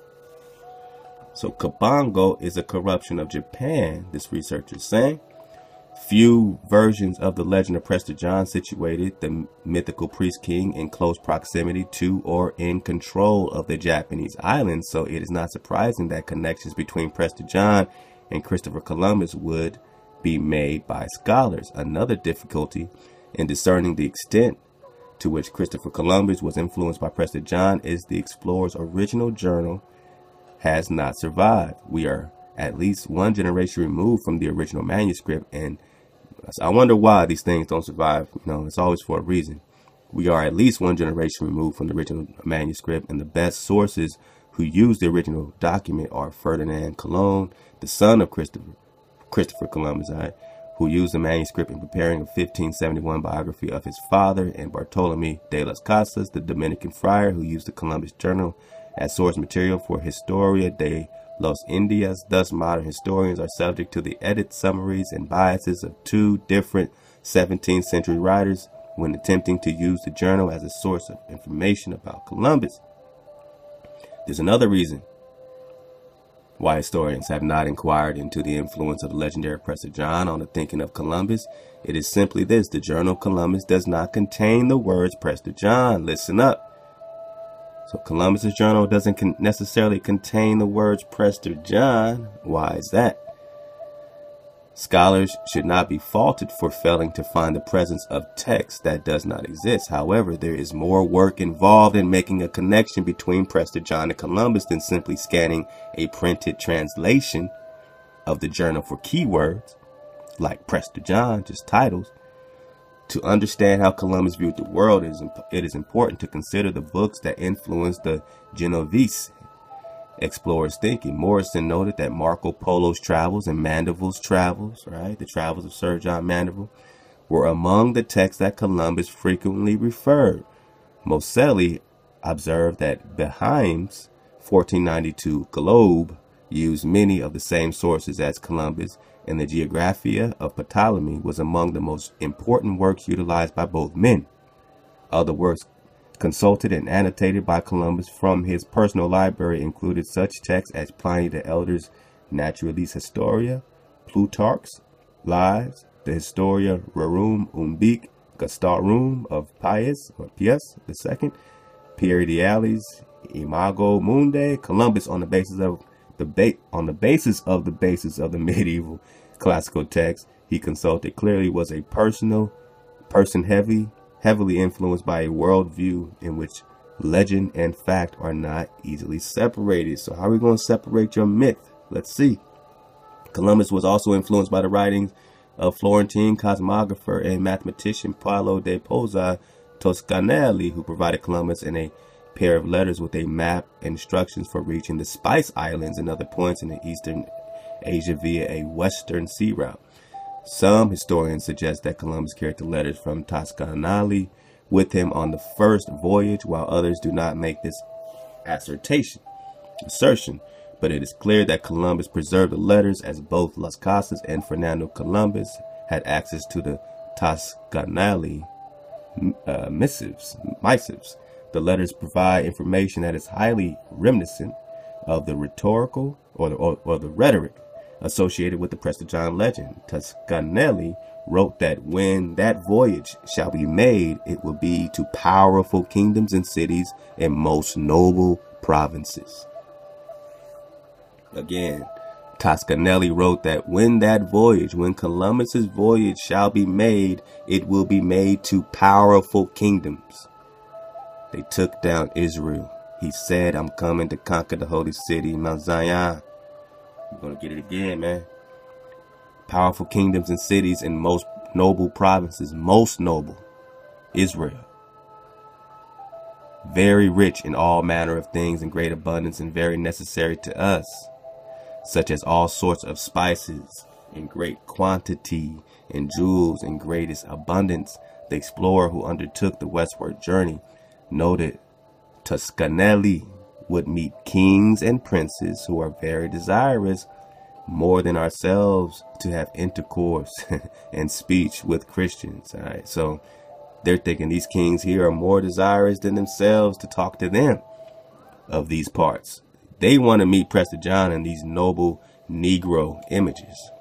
So, Cipango is a corruption of Japan, this researcher is saying. Few versions of the legend of Prester John situated the mythical priest king in close proximity to or in control of the Japanese islands. So, it is not surprising that connections between Prester John and Christopher Columbus would be made by scholars. Another difficulty in discerning the extent to which Christopher Columbus was influenced by Prester John is the explorer's original journal has not survived. We are at least one generation removed from the original manuscript, and I wonder why these things don't survive. You know, it's always for a reason. We are at least one generation removed from the original manuscript, and the best sources who used the original document are Ferdinand Colon, the son of Christopher Christopher Columbus, right, who used the manuscript in preparing a fifteen seventy-one biography of his father, and Bartolome de las Casas, the Dominican friar who used the Columbus Journal as source material for Historia de los Indias. Thus, modern historians are subject to the edit summaries and biases of two different seventeenth century writers when attempting to use the journal as a source of information about Columbus. There's another reason why historians have not inquired into the influence of the legendary Prester John on the thinking of Columbus. It is simply this: the Journal of Columbus does not contain the words Prester John. Listen up. So Columbus's journal doesn't con necessarily contain the words Prester John. Why is that? Scholars should not be faulted for failing to find the presence of text that does not exist. However, there is more work involved in making a connection between Prester John and Columbus than simply scanning a printed translation of the journal for keywords like Prester John, just titles. To understand how Columbus viewed the world, it is, it is important to consider the books that influenced the Genovese explorers' thinking. Morison noted that Marco Polo's travels and Mandeville's travels, right, the travels of Sir John Mandeville, were among the texts that Columbus frequently referred. Moselli observed that Behaim's fourteen ninety-two Globe used many of the same sources as Columbus, and the Geographia of Ptolemy was among the most important works utilized by both men. Other works consulted and annotated by Columbus from his personal library included such texts as Pliny the Elder's Naturalis Historia, Plutarch's Lives, the Historia Rerum Umbique Gustarum of Pius or Pius the Second, Pierre Dialis, Imago Mundi. Columbus, on the basis of the ba on the basis of the basis of the medieval classical text he consulted, clearly was a personal person heavy heavily influenced by a worldview in which legend and fact are not easily separated. So how are we going to separate your myth? Let's see. Columbus was also influenced by the writings of Florentine cosmographer and mathematician Paolo de Pozza Toscanelli, who provided Columbus in a pair of letters with a map and instructions for reaching the Spice Islands and other points in the eastern Asia via a western sea route. Some historians suggest that Columbus carried the letters from Toscanelli with him on the first voyage, while others do not make this assertion. Assertion. but it is clear that Columbus preserved the letters, as both Las Casas and Fernando Columbus had access to the Toscanelli uh, missives, missives. The letters provide information that is highly reminiscent of the rhetorical or the, or, or the rhetoric associated with the Prester John legend. Toscanelli wrote that when that voyage shall be made, it will be to powerful kingdoms and cities and most noble provinces. Again, Toscanelli wrote that when that voyage, when Columbus's voyage shall be made, it will be made to powerful kingdoms. They took down Israel. He said, I'm coming to conquer the holy city, Mount Zion. We're going to get it again, man. Powerful kingdoms and cities and most noble provinces, most noble, Israel. Very rich in all manner of things in great abundance and very necessary to us, such as all sorts of spices in great quantity and jewels in greatest abundance. The explorer who undertook the westward journey noted Toscanelli would meet kings and princes who are very desirous more than ourselves to have intercourse and speech with Christians. All right, so they're thinking these kings here are more desirous than themselves to talk to them of these parts. They want to meet Prester John in these noble Negro images.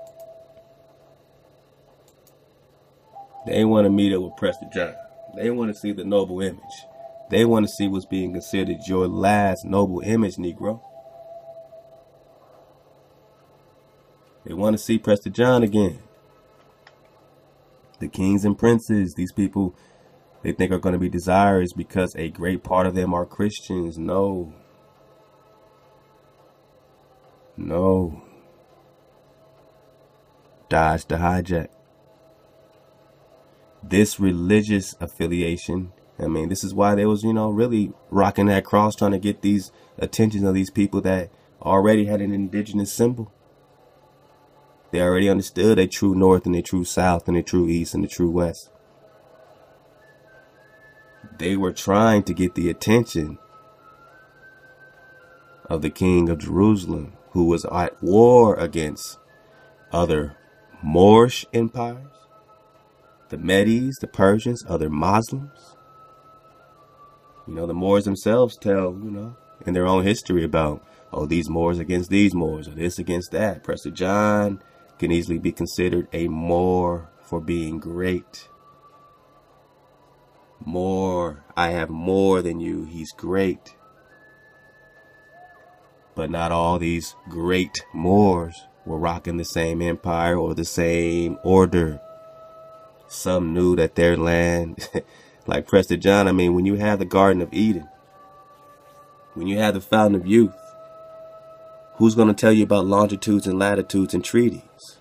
They want to meet up with Prester John. They want to see the noble image. They want to see what's being considered your last noble image, Negro. They want to see Prester John again. The kings and princes, these people, they think are going to be desirous because a great part of them are Christians. No. No. Dodge the hijack. This religious affiliation, I mean, this is why they was, you know, really rocking that cross, trying to get these attentions of these people that already had an indigenous symbol. They already understood a true north and a true south and a true east and a true west. They were trying to get the attention of the king of Jerusalem, who was at war against other Moorish empires, the Medes, the Persians, other Muslims. You know, the Moors themselves tell, you know, in their own history about, oh, these Moors against these Moors, or this against that. Prester John can easily be considered a Moor for being great. More, I have more than you. He's great. But not all these great Moors were rocking the same empire or the same order. Some knew that their land, like Prester John, I mean, when you have the Garden of Eden, when you have the Fountain of Youth, who's going to tell you about longitudes and latitudes and treaties?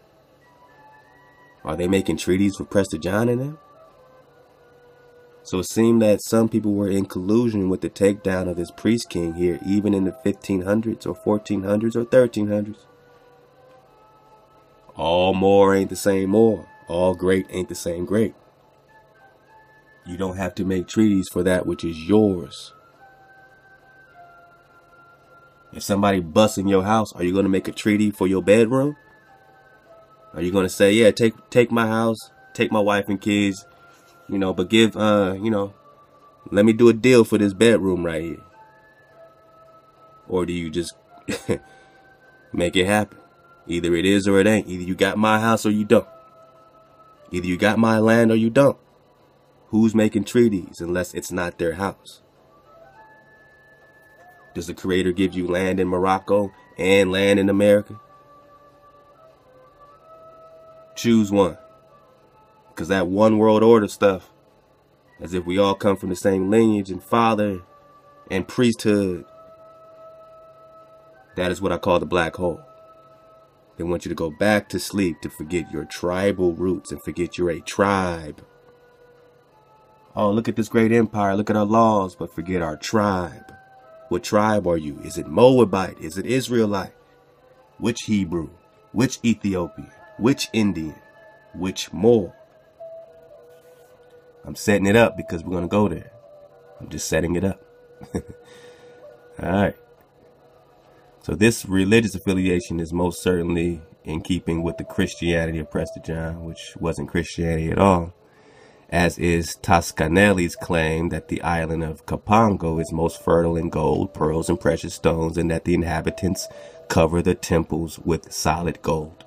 Are they making treaties with Prester John in them? So it seemed that some people were in collusion with the takedown of this priest king here, even in the fifteen hundreds or fourteen hundreds or thirteen hundreds. All Moor ain't the same Moor. All great ain't the same great. You don't have to make treaties for that which is yours. If somebody busts in your house, are you going to make a treaty for your bedroom? Are you going to say, yeah, take take my house, take my wife and kids, you know, but give, uh, you know, let me do a deal for this bedroom right here? Or do you just make it happen? Either it is or it ain't. Either you got my house or you don't. Either you got my land or you don't. Who's making treaties unless it's not their house? Does the Creator give you land in Morocco and land in America? Choose one. Because that one world order stuff, as if we all come from the same lineage and father and priesthood, that is what I call the black hole. They want you to go back to sleep, to forget your tribal roots and forget you're a tribe. Oh, look at this great empire. Look at our laws, but forget our tribe. What tribe are you? Is it Moabite? Is it Israelite? Which Hebrew? Which Ethiopian? Which Indian? Which Moor? I'm setting it up because we're going to go there. I'm just setting it up. All right. So this religious affiliation is most certainly in keeping with the Christianity of Prester John, which wasn't Christianity at all, as is Toscanelli's claim that the island of Capango is most fertile in gold, pearls, and precious stones, and that the inhabitants cover the temples with solid gold.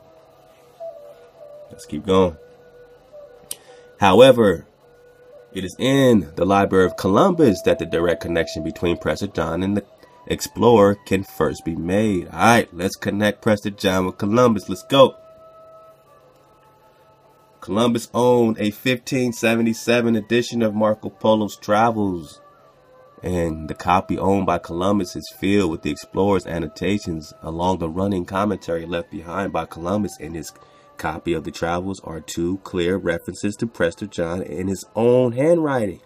Let's keep going. However, it is in the Library of Columbus that the direct connection between Prester John and the explorer can first be made. All right, let's connect Prester John with Columbus. Let's go. Columbus owned a fifteen seventy-seven edition of Marco Polo's Travels, and the copy owned by Columbus is filled with the explorer's annotations. Along the running commentary left behind by Columbus in his copy of the Travels are two clear references to Prester John in his own handwriting.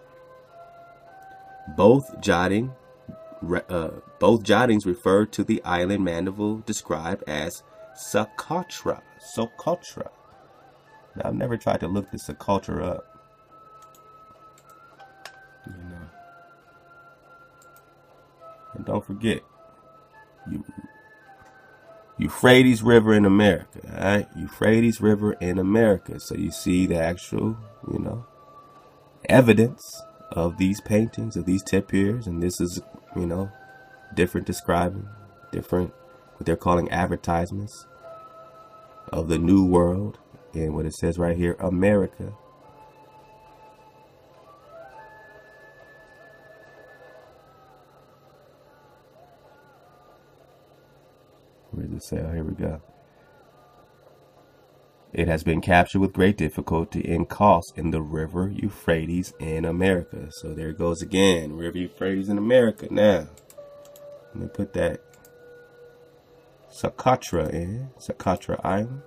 Both jotting Uh, both jottings refer to the island Mandeville described as Socotra. Socotra. Now, I've never tried to look the Socotra up. You know. And don't forget, you, Euphrates River in America. All right, Euphrates River in America. So you see the actual, you know, evidence of these paintings, of these tapirs, and this is, you know, different describing, different, what they're calling advertisements of the New World, and what it says right here, America. Where does it say? Oh, here we go. It has been captured with great difficulty and cost in the river Euphrates in America. So there it goes again, river Euphrates in America. Now, let me put that Socotra in, Socotra Island.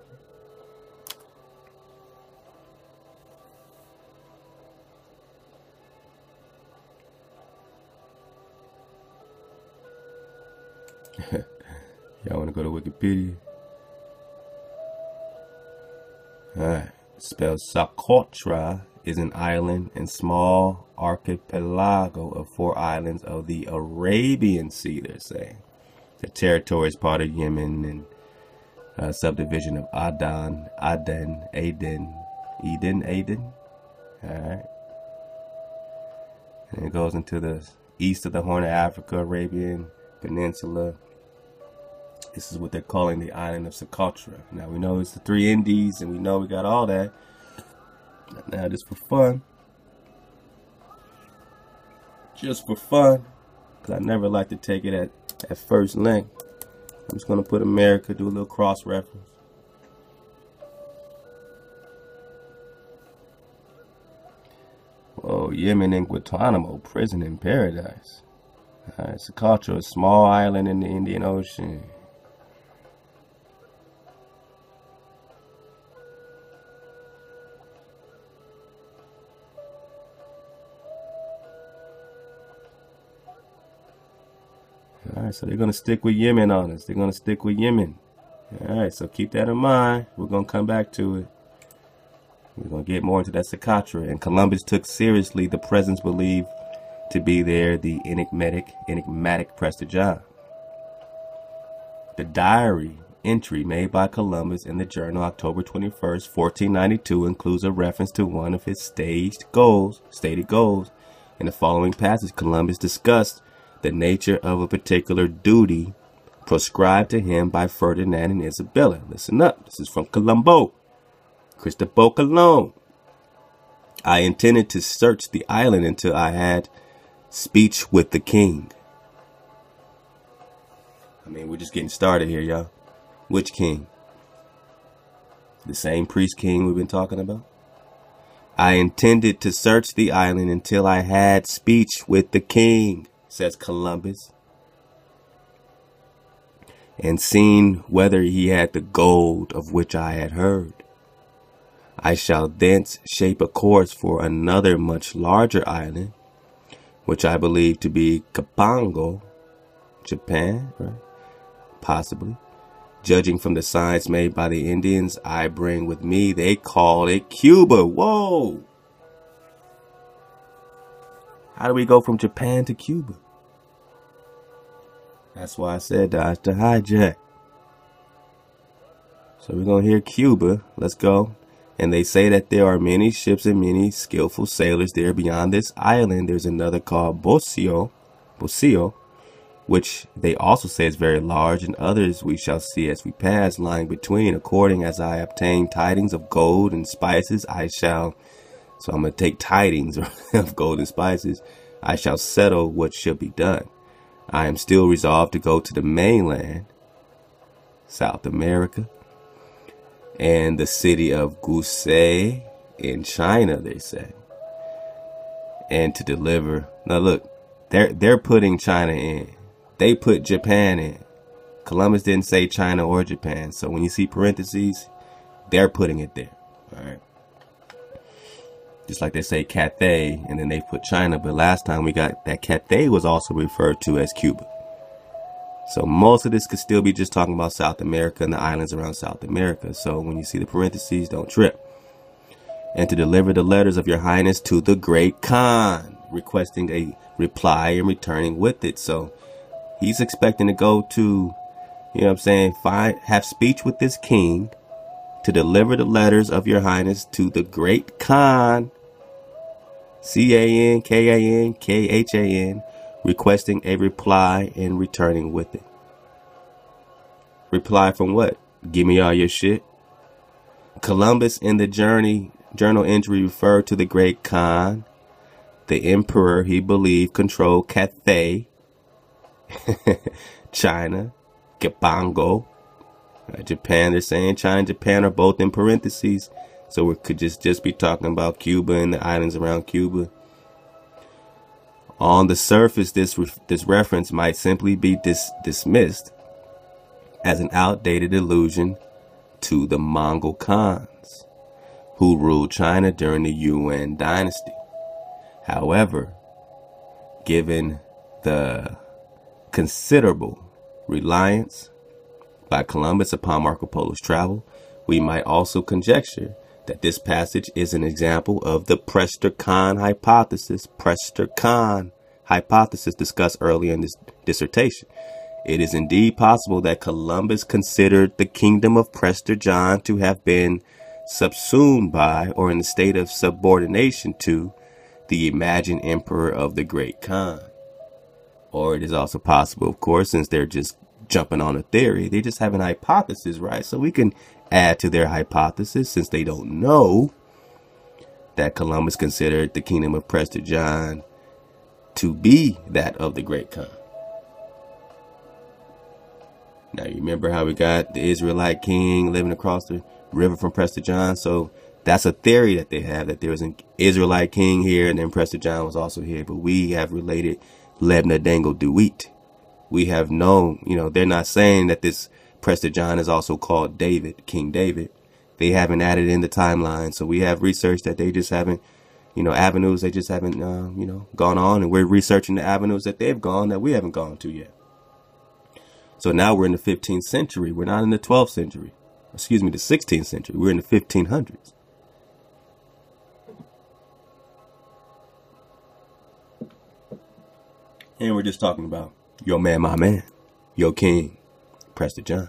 Y'all want to go to Wikipedia? Alright, spelled Socotra, is an island and small archipelago of four islands of the Arabian Sea, they're saying. The territory is part of Yemen and a subdivision of Aden, Aden, Aden, Eden, Aden. Alright. And it goes into the east of the Horn of Africa, Arabian Peninsula. This is what they're calling the island of Socotra. Now, we know it's the three Indies, and we know we got all that. Now, just for fun. Just for fun. Because I never like to take it at, at first link. I'm just going to put America, do a little cross-reference. Whoa, Yemen and Guantanamo, prison in paradise. All right, Socotra, a small island in the Indian Ocean. Alright, so they're going to stick with Yemen on us. They're going to stick with Yemen. Alright, so keep that in mind. We're going to come back to it. We're going to get more into that Socotra. And Columbus took seriously the presence believed to be there, the enigmatic, enigmatic Prester John. The diary entry made by Columbus in the journal October twenty-first, fourteen ninety-two includes a reference to one of his staged goals, stated goals. In the following passage, Columbus discussed the nature of a particular duty prescribed to him by Ferdinand and Isabella. Listen up. This is from Colombo. Cristobal Colon. I intended to search the island until I had speech with the king. I mean, we're just getting started here, y'all. Which king? The same priest king we've been talking about? I intended to search the island until I had speech with the king, says Columbus, and seen whether he had the gold of which I had heard. I shall thence shape a course for another much larger island, which I believe to be Capango, Japan, right? Possibly. Judging from the signs made by the Indians I bring with me, they call it Cuba. Whoa! How do we go from Japan to Cuba? That's why I said dodge the hijack. So we're going to hear Cuba. Let's go. And they say that there are many ships and many skillful sailors there beyond this island. There's another called Bocio, Bocio, which they also say is very large, and others we shall see as we pass, lying between. According as I obtain tidings of gold and spices, I shall, so I'm going to take tidings of gold and spices, I shall settle what shall be done. I am still resolved to go to the mainland, South America, and the city of Gusei in China, they say, and to deliver. Now look, they're they're putting China in. They put Japan in. Columbus didn't say China or Japan, so when you see parentheses, they're putting it there. All right. Just like they say Cathay, and then they put China, but last time we got that Cathay was also referred to as Cuba. So most of this could still be just talking about South America and the islands around South America. So when you see the parentheses, don't trip. And to deliver the letters of your highness to the great Khan, requesting a reply and returning with it. So he's expecting to go to, you know what I'm saying, find, have speech with this king to deliver the letters of your highness to the great Khan, C A N K A N K H A N, requesting a reply and returning with it. Reply from what? Give me all your shit. Columbus in the journey journal entry referred to the great Khan, the emperor he believed controlled Cathay, China, Kapango, uh, Japan. They're saying China and Japan are both in parentheses, so we could just just be talking about Cuba and the islands around Cuba. On the surface, this re this reference might simply be dis dismissed as an outdated allusion to the Mongol Khans, who ruled China during the Yuan dynasty. However, given the considerable reliance by Columbus upon Marco Polo's travel, we might also conjecture that this passage is an example of the Prester Khan hypothesis, Prester Khan hypothesis discussed earlier in this dissertation. It is indeed possible that Columbus considered the kingdom of Prester John to have been subsumed by or in a state of subordination to the imagined emperor of the great Khan. Or it is also possible, of course, since they're just jumping on a theory, they just have an hypothesis, right? So we can add to their hypothesis, since they don't know, that Columbus considered the kingdom of Prester John to be that of the great Khan. Now, you remember how we got the Israelite king living across the river from Prester John? So that's a theory that they have, that there was an Israelite king here and then Prester John was also here. But we have related Lebna Dango Dewitt. We have known, you know, they're not saying that this Prester John is also called David, King David. They haven't added in the timeline. So we have research that they just haven't, you know, avenues they just haven't, uh, you know, gone on. And we're researching the avenues that they've gone that we haven't gone to yet. So now we're in the fifteenth century. We're not in the twelfth century. Excuse me, the sixteenth century. We're in the fifteen hundreds. And we're just talking about your man, my man, your king, Prester John.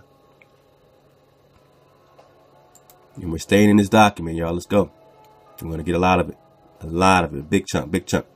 And we're staying in this document, y'all. Let's go. We're going to get a lot of it. A lot of it. Big chunk, big chunk.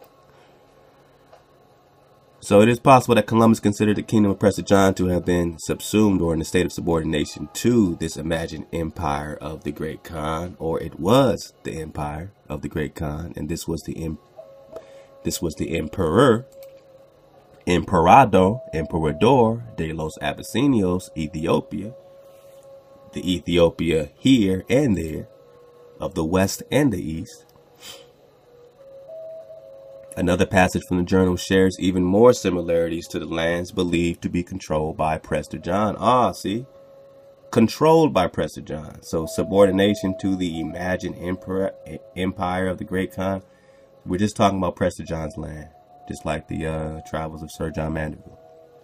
So it is possible that Columbus considered the kingdom of Prester John to have been subsumed or in a state of subordination to this imagined empire of the great Khan, or it was the empire of the great Khan, and this was the em this was the emperor, Emperador, Emperador de los Abyssinios, Ethiopia, the Ethiopia here and there, of the west and the east. Another passage from the journal shares even more similarities to the lands believed to be controlled by Prester John. Ah, see? Controlled by Prester John. So subordination to the imagined emperor, empire of the great Khan. We're just talking about Prester John's land, just like the uh, travels of Sir John Mandeville.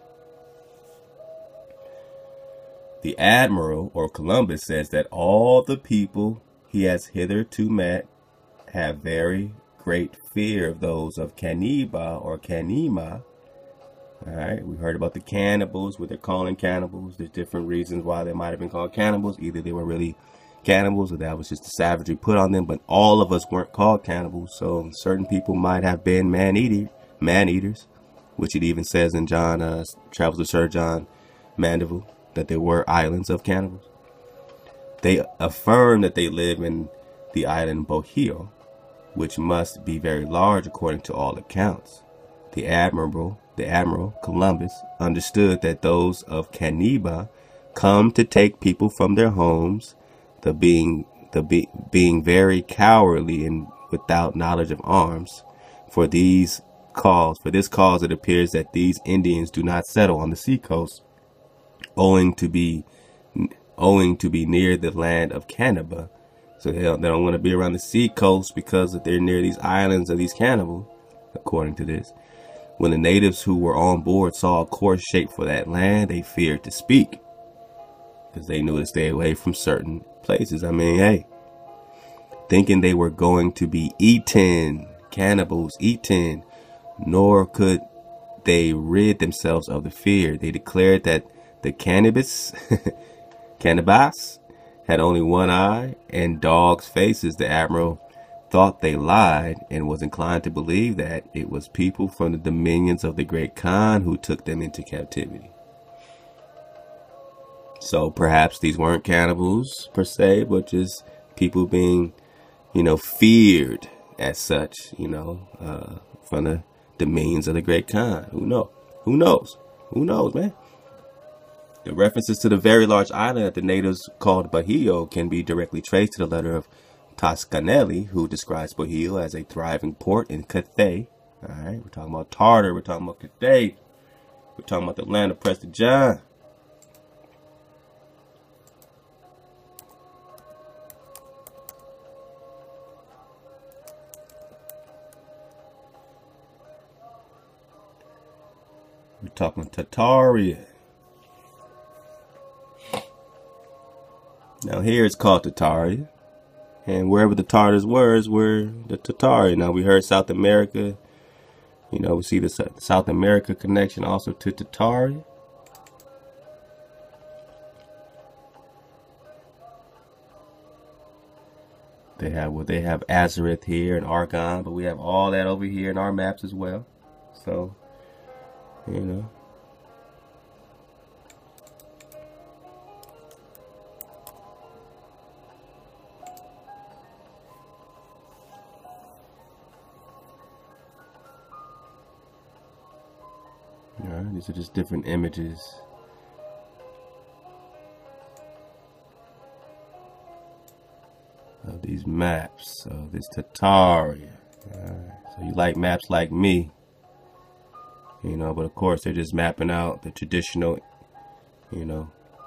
The admiral, or Columbus, says that all the people he has hitherto met have very great fear of those of Caniba or Canima, All right, we heard about the cannibals, what they're calling cannibals. There's different reasons why they might have been called cannibals. Either they were really cannibals or that was just the savagery put on them, but all of us weren't called cannibals. So certain people might have been man-eater, man-eaters, which it even says in John, uh, Travels of Sir John Mandeville, that there were islands of cannibals. They affirm that they live in the island Bohio, which must be very large according to all accounts. The admiral, the admiral Columbus understood that those of Caniba come to take people from their homes, the being the be, being very cowardly and without knowledge of arms. For these cause, for this cause, it appears that these Indians do not settle on the seacoast, owing to be owing to be near the land of Caniba. So they don't, they don't want to be around the seacoast because they're near these islands of these cannibals, according to this. When the natives who were on board saw a course shaped for that land, they feared to speak because they knew to stay away from certain places. I mean, hey, thinking they were going to be eaten, cannibals eaten, nor could they rid themselves of the fear. They declared that the cannabis, cannabis, had only one eye and dogs' faces. The admiral thought they lied and was inclined to believe that it was people from the dominions of the great Khan who took them into captivity. So perhaps these weren't cannibals per se, but just people being, you know, feared as such, you know, uh, from the dominions of the great Khan. Who knows? Who knows? Who knows, man? The references to the very large island that the natives called Bohio can be directly traced to the letter of Toscanelli, who describes Bohio as a thriving port in Cathay. All right, we're talking about Tartar, we're talking about Cathay, we're talking about the land of Prester John. We're talking Tartaria. Now here it's called Tartaria, and wherever the Tartars were is where the Tartaria. Now we heard South America, you know, we see the South America connection also to Tartaria. They have well, they have Azareth here and Argon, but we have all that over here in our maps as well. So, you know. Alright, these are just different images. Of these maps of this Tartaria. Right. So you like maps like me, you know, but of course they're just mapping out the traditional, you know,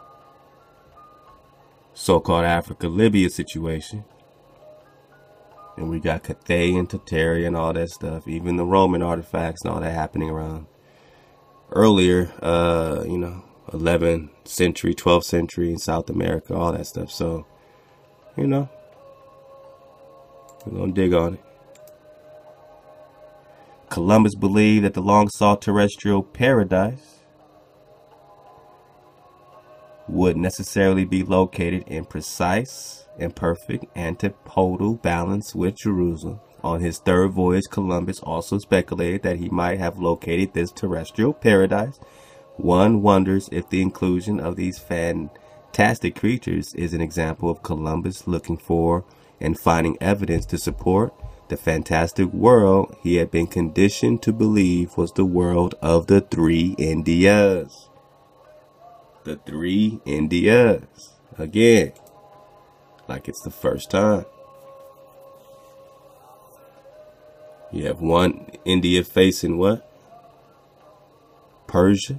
so-called Africa-Libya situation. And we got Cathay and Tartaria and all that stuff, even the Roman artifacts and all that happening around earlier, uh, you know, eleventh century, twelfth century in South America, all that stuff. So, you know, we're gonna dig on it. Columbus believed that the long-sought terrestrial paradise would necessarily be located in precise and perfect antipodal balance with Jerusalem. On his third voyage, Columbus also speculated that he might have located this terrestrial paradise. One wonders if the inclusion of these fantastic creatures is an example of Columbus looking for and finding evidence to support the fantastic world he had been conditioned to believe was the world of the three Indias. The three Indias. Again, like it's the first time. You have one India facing what? Persia.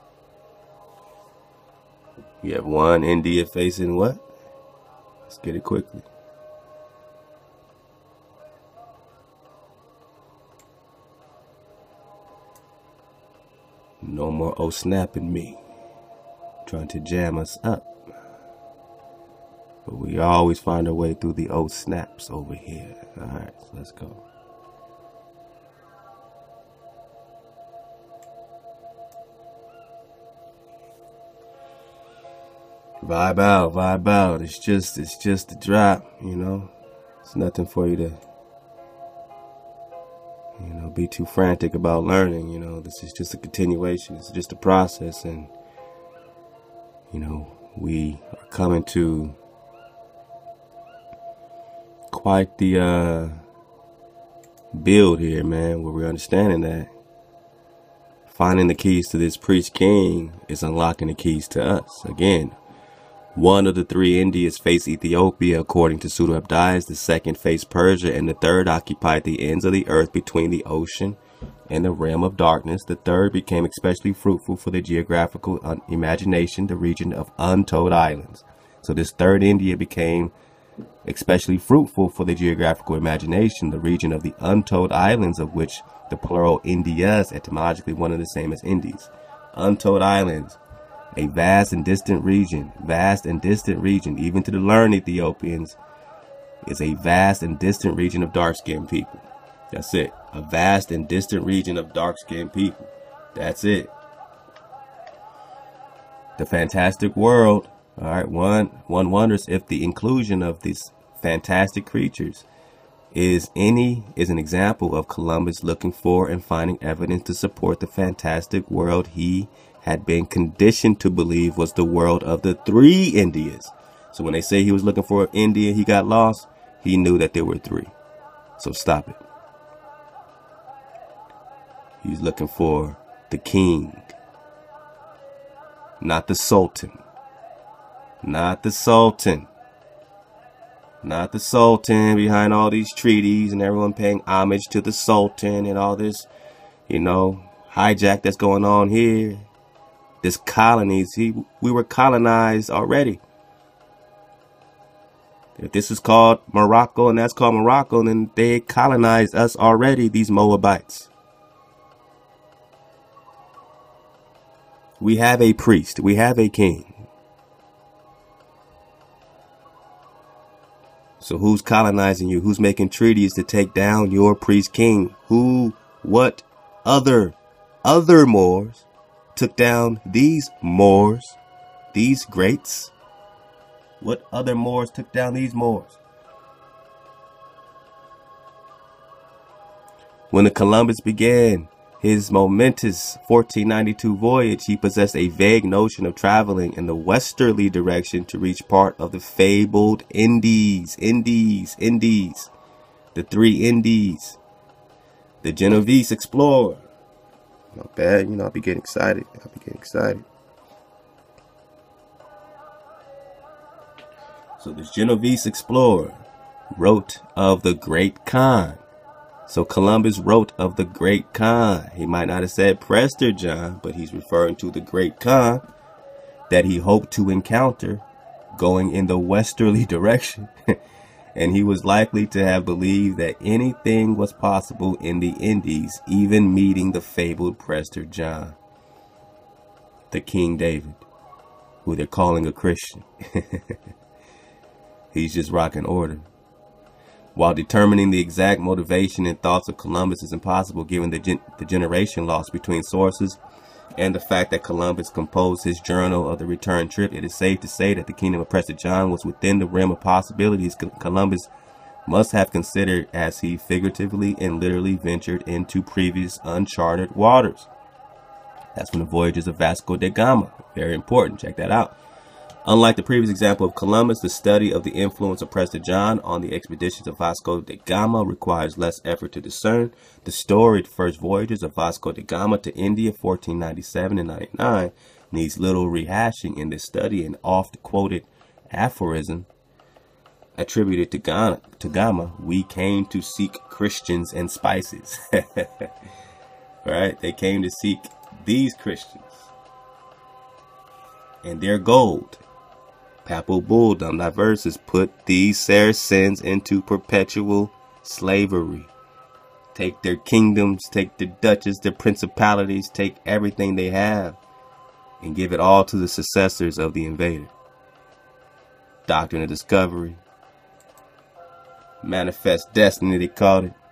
You have one India facing what? Let's get it quickly. No more oh snapping me. Trying to jam us up. But we always find our way through the oh snaps over here. Alright, so let's go. Vibe out, vibe out. It's just, it's just a drop, you know. It's nothing for you to, you know, be too frantic about learning. You know, this is just a continuation. It's just a process, and you know, we are coming to quite the uh, build here, man, where we're understanding that finding the keys to this priest king is unlocking the keys to us. Again, one of the three Indias faced Ethiopia, according to Pseudo-Abdias. The second faced Persia, and the third occupied the ends of the earth between the ocean and the realm of darkness. The third became especially fruitful for the geographical uh, imagination, the region of untold islands. So this third India became especially fruitful for the geographical imagination, the region of the untold islands, of which the plural Indias, etymologically one and the same as Indies. Untold islands, a vast and distant region, vast and distant region, even to the learned Ethiopians, is a vast and distant region of dark-skinned people. That's it. A vast and distant region of dark-skinned people. That's it. The fantastic world. All right, one one wonders if the inclusion of these fantastic creatures is any is an example of Columbus looking for and finding evidence to support the fantastic world he had been conditioned to believe was the world of the three Indias. So when they say he was looking for India, he got lost, he knew that there were three. So stop it. He's looking for the king, not the sultan. Not the sultan. Not the sultan behind all these treaties and everyone paying homage to the sultan and all this, you know, hijack that's going on here. This colonies, he, we were colonized already. If this is called Morocco and that's called Morocco, then they colonized us already, these Moabites. We have a priest. We have a king. So who's colonizing you? Who's making treaties to take down your priest king? Who, what other, other Moors took down these Moors, these greats? What other Moors took down these Moors? When the Columbus began his momentous fourteen ninety-two voyage, he possessed a vague notion of traveling in the westerly direction to reach part of the fabled Indies, Indies, Indies, the three Indies, the Genovese explorer. Not bad, you know, I'll be getting excited. I'll be getting excited. So this Genovese explorer wrote of the Great Khan. So Columbus wrote of the Great Khan. He might not have said Prester John, but he's referring to the Great Khan that he hoped to encounter going in the westerly direction. And he was likely to have believed that anything was possible in the Indies, even meeting the fabled Prester John, the King David, who they're calling a Christian. He's just rocking order. While determining the exact motivation and thoughts of Columbus is impossible given the, gen the generation lost between sources and the fact that Columbus composed his journal of the return trip, it is safe to say that the kingdom of Prester John was within the realm of possibilities Columbus must have considered as he figuratively and literally ventured into previous uncharted waters. That's from the voyages of Vasco da Gama. Very important. Check that out. Unlike the previous example of Columbus, the study of the influence of Prester John on the expeditions of Vasco da Gama requires less effort to discern. The storied first voyages of Vasco da Gama to India, fourteen ninety-seven and ninety-nine, needs little rehashing in this study. An oft-quoted aphorism attributed to Gama, to Gama, we came to seek Christians and spices. Right? They came to seek these Christians and their gold. Papal bull, dumb diverses, put these Saracens into perpetual slavery. Take their kingdoms, take their duchies, their principalities, take everything they have, and give it all to the successors of the invader. Doctrine of discovery. Manifest destiny, they called it.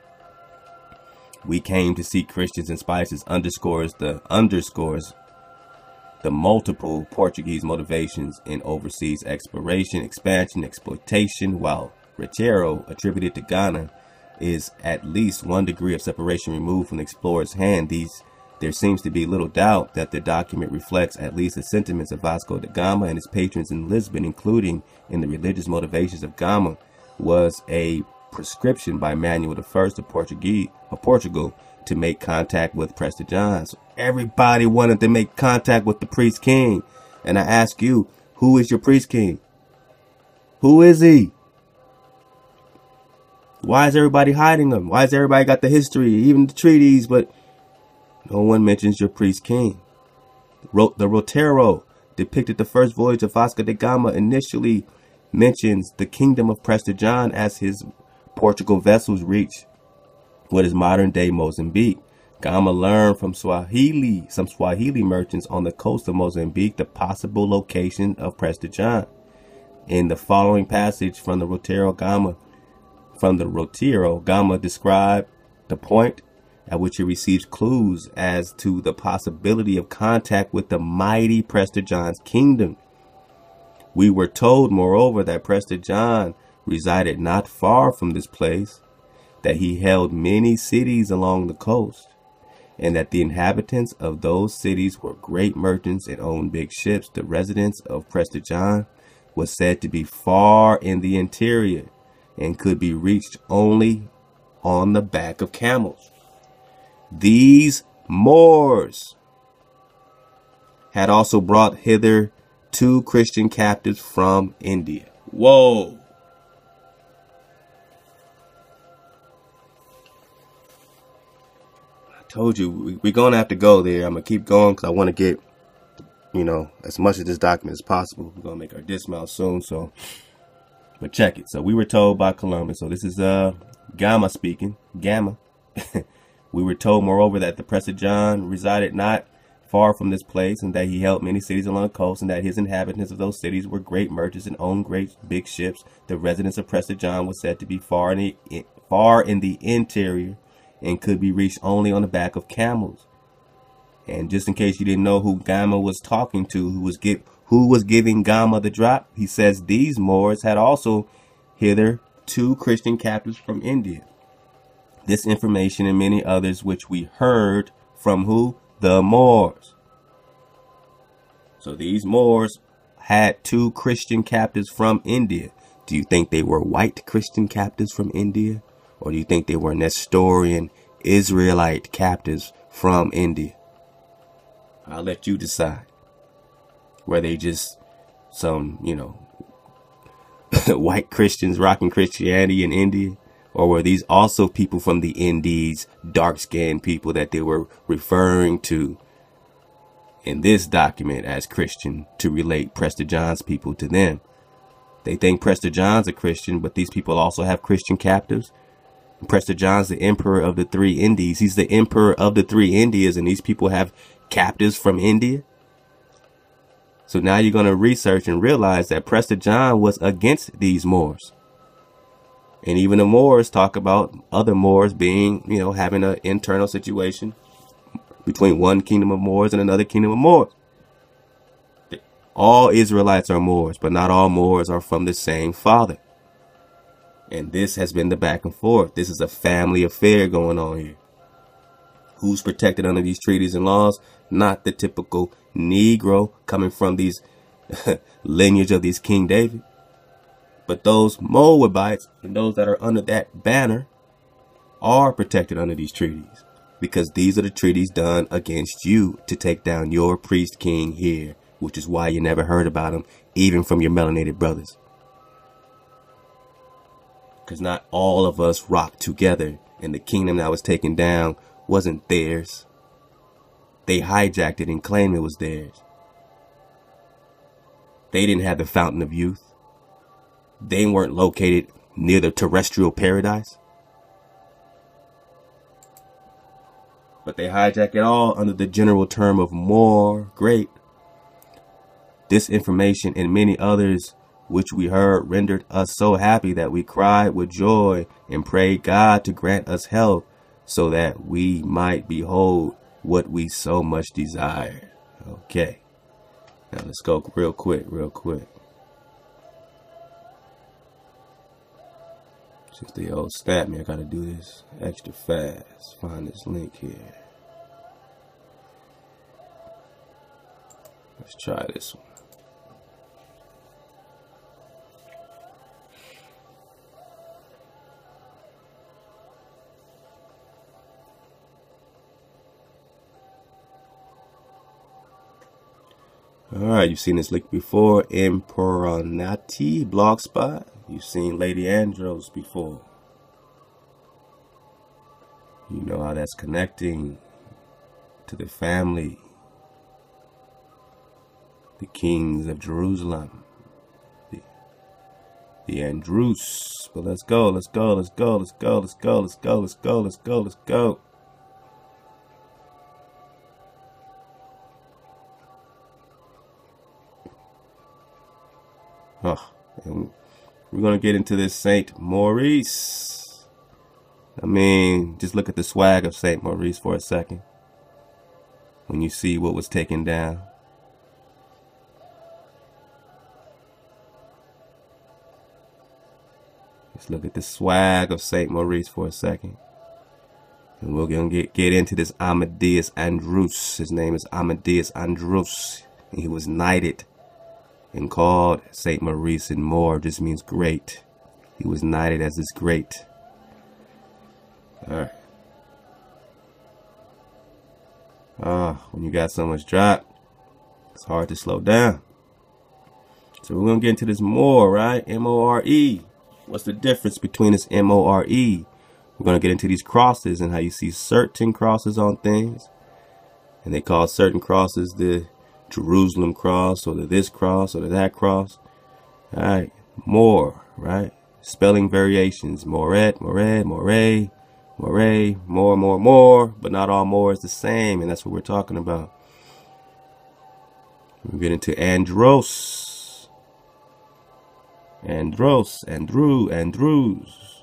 We came to seek Christians and spices underscores the underscores the multiple Portuguese motivations in overseas exploration, expansion, exploitation, while Rotero, attributed to Ghana, is at least one degree of separation removed from the explorer's hand. These There seems to be little doubt that the document reflects at least the sentiments of Vasco da Gama and his patrons in Lisbon, including in the religious motivations of Gama, was a prescription by Manuel the First of Portuguese of Portugal to make contact with Prester John. So everybody wanted to make contact with the priest king. And I ask you, who is your priest king? Who is he? Why is everybody hiding him? Why has everybody got the history, even the treaties, but no one mentions your priest king? The Rotero depicted the first voyage of Vasco da Gama initially mentions the kingdom of Prester John as his Portugal vessels reached what is modern day Mozambique. Gama learned from Swahili, some Swahili merchants on the coast of Mozambique, the possible location of Prester John. In the following passage from the Rotero Gama, from the Rotero, Gama described the point at which he receives clues as to the possibility of contact with the mighty Prester John's kingdom. We were told, moreover, that Prester John resided not far from this place, that he held many cities along the coast, and that the inhabitants of those cities were great merchants and owned big ships. The residence of Prester John was said to be far in the interior and could be reached only on the back of camels. These Moors had also brought hither two Christian captives from India. Whoa! I told you, we, we're going to have to go there. I'm going to keep going because I want to get, you know, as much of this document as possible. We're going to make our dismount soon, so, but check it. So we were told by Columbus, so this is uh Gama speaking, Gama. We were told, moreover, that the Prester John resided not far from this place, and that he held many cities along the coast, and that his inhabitants of those cities were great merchants and owned great big ships. The residence of Prester John was said to be far in the far in the interior, and could be reached only on the back of camels. And just in case you didn't know who Gama was talking to, who was give who was giving Gama the drop, he says these Moors had also hither two Christian captives from India. This information and many others which we heard from who? The Moors. So these Moors had two Christian captives from India. Do you think they were white Christian captives from India? Or do you think they were Nestorian Israelite captives from India? I'll let you decide. Were they just some, you know, white Christians rocking Christianity in India? Or were these also people from the Indies, dark-skinned people that they were referring to in this document as Christian to relate Prester John's people to them? They think Prester John's a Christian, but these people also have Christian captives. Prester John's the emperor of the three Indies. He's the emperor of the three Indias, and these people have captives from India. So now you're going to research and realize that Prester John was against these Moors. And even the Moors talk about other Moors being, you know, having an internal situation between one kingdom of Moors and another kingdom of Moors. All Israelites are Moors, but not all Moors are from the same father. And this has been the back and forth. This is a family affair going on here. Who's protected under these treaties and laws? Not the typical Negro coming from these lineage of these King David. But those Moabites and those that are under that banner are protected under these treaties, because these are the treaties done against you to take down your priest king here, which is why you never heard about him, even from your melanated brothers. Because not all of us rocked together, and the kingdom that was taken down wasn't theirs. They hijacked it and claimed it was theirs. They didn't have the fountain of youth. They weren't located near the terrestrial paradise. But they hijack it all under the general term of more great. This information and many others which we heard rendered us so happy that we cried with joy and prayed God to grant us health, so that we might behold what we so much desire. Okay. Now let's go real quick, real quick. Since they all snap me, I gotta do this extra fast. Find this link here. Let's try this one. Alright, you've seen this link before. Imperonati Blogspot. You've seen Lady Andros before. You know how that's connecting to the family, the kings of Jerusalem, the, the Andrews. But let's go, let's go, let's go, let's go, let's go, let's go, let's go, let's go, let's go. Oh, and we're going to get into this Saint Maurice. I mean, just look at the swag of Saint Maurice for a second. When you see what was taken down. Just look at the swag of Saint Maurice for a second. And we're going to get, get into this Amadeus Andrews. His name is Amadeus Andrews. And he was knighted and called Saint Maurice, and more just means great. He was knighted as this great. Alright. Ah, when you got so much drop, it's hard to slow down. So we're going to get into this more, right? M O R E. What's the difference between this M O R E? We're going to get into these crosses and how you see certain crosses on things. And they call certain crosses the Jerusalem cross, or the this cross, or the that cross. All right, more, right? Spelling variations: Moret, Moret, Moray, Moray, more, more, more. But not all more is the same, and that's what we're talking about. We get into Andros, Andros, Andrew, Andrews,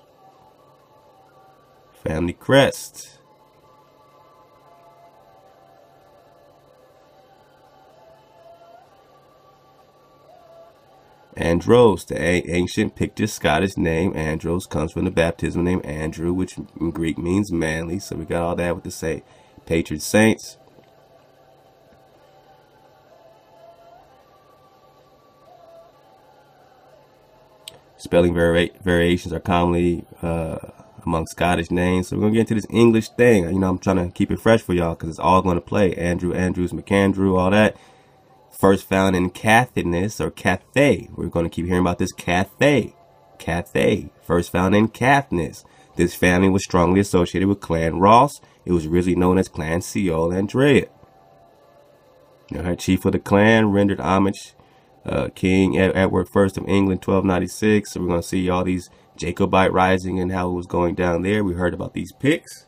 family crest. Andros, the ancient Pictish Scottish name Andros, comes from the baptismal name Andrew, which in Greek means manly. So we got all that with the say patron saints. Spelling vari variations are commonly uh, among Scottish names. So we're going to get into this English thing. You know, I'm trying to keep it fresh for y'all because it's all going to play. Andrew, Andrews, McAndrew, all that. First found in Caithness or Cathay. We're going to keep hearing about this Cathay. Cathay. First found in Caithness. This family was strongly associated with Clan Ross. It was originally known as Clan Seol Andrea. Her chief of the clan rendered homage. Uh, King Ed Edward First of England, twelve ninety-six. So we're going to see all these Jacobite rising and how it was going down there. We heard about these picks.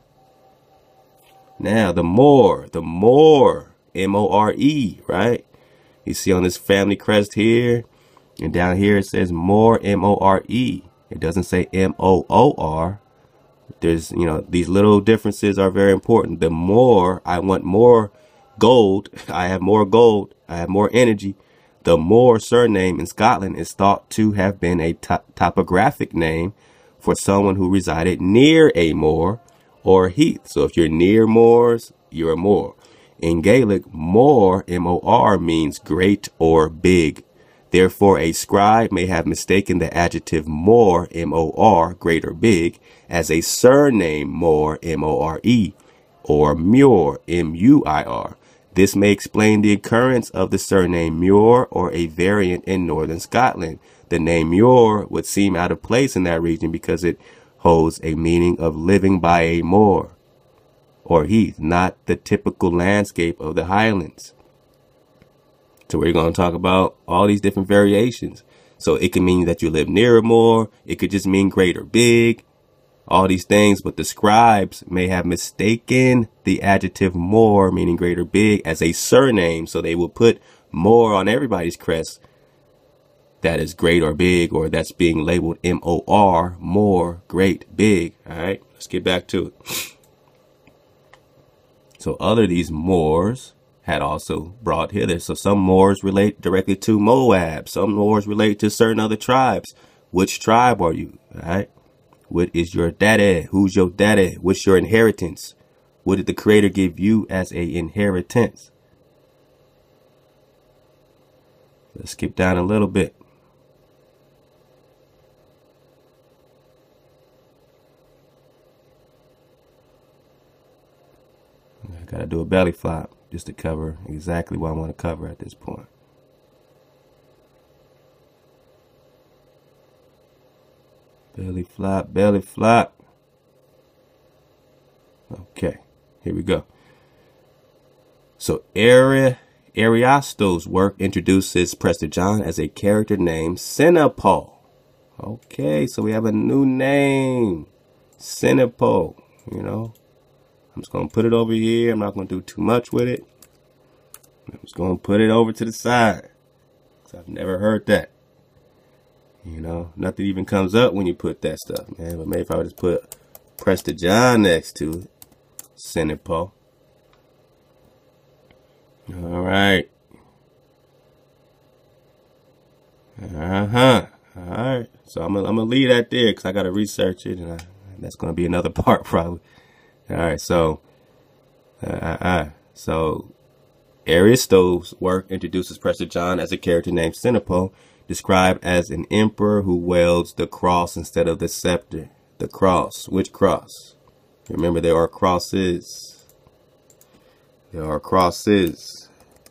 Now, the more, the more, M O R E, right? You see on this family crest here, and down here it says more, M O R E. It doesn't say M O O R. There's, you know, these little differences are very important. The more, I want more gold, I have more gold, I have more energy. The Moore surname in Scotland is thought to have been a topographic name for someone who resided near a moor or heath. So if you're near moors, you're a moor. In Gaelic, more, M O R, means great or big. Therefore, a scribe may have mistaken the adjective more, M O R, great or big, as a surname more, M O R E, or Muir, M U I R. This may explain the occurrence of the surname Muir or a variant in northern Scotland. The name Muir would seem out of place in that region because it holds a meaning of living by a moor or heath, not the typical landscape of the Highlands. So we're going to talk about all these different variations. So it can mean that you live near a moor. It could just mean great or big, all these things. But the scribes may have mistaken the adjective more, meaning great or big, as a surname. So they will put more on everybody's crest that is great or big, or that's being labeled M O R, more, great, big. All right, let's get back to it. So other these Moors had also brought hither. So some wars relate directly to Moab. Some wars relate to certain other tribes. Which tribe are you? All right. What is your daddy? Who's your daddy? What's your inheritance? What did the Creator give you as a inheritance? Let's skip down a little bit. I gotta do a belly flop just to cover exactly what I want to cover at this point. Belly flop, belly flop. Okay, here we go. So Ari, Ariosto's work introduces Prester John as a character named Senapol. Okay, so we have a new name, Senapol. You know, I'm just gonna put it over here. I'm not gonna do too much with it. I'm just gonna put it over to the side, because I've never heard that. You know, nothing even comes up when you put that stuff, man. But maybe if I would just put Prester John next to it, Senapol. All right. Uh-huh. All right. So I'm gonna I'm gonna leave that there because I gotta research it, and I, that's gonna be another part probably. All right. So, uh, uh, uh. so Ariosto's work introduces Prester John as a character named Senapol, described as an emperor who wields the cross instead of the scepter. The cross. Which cross? Remember, there are crosses. There are crosses.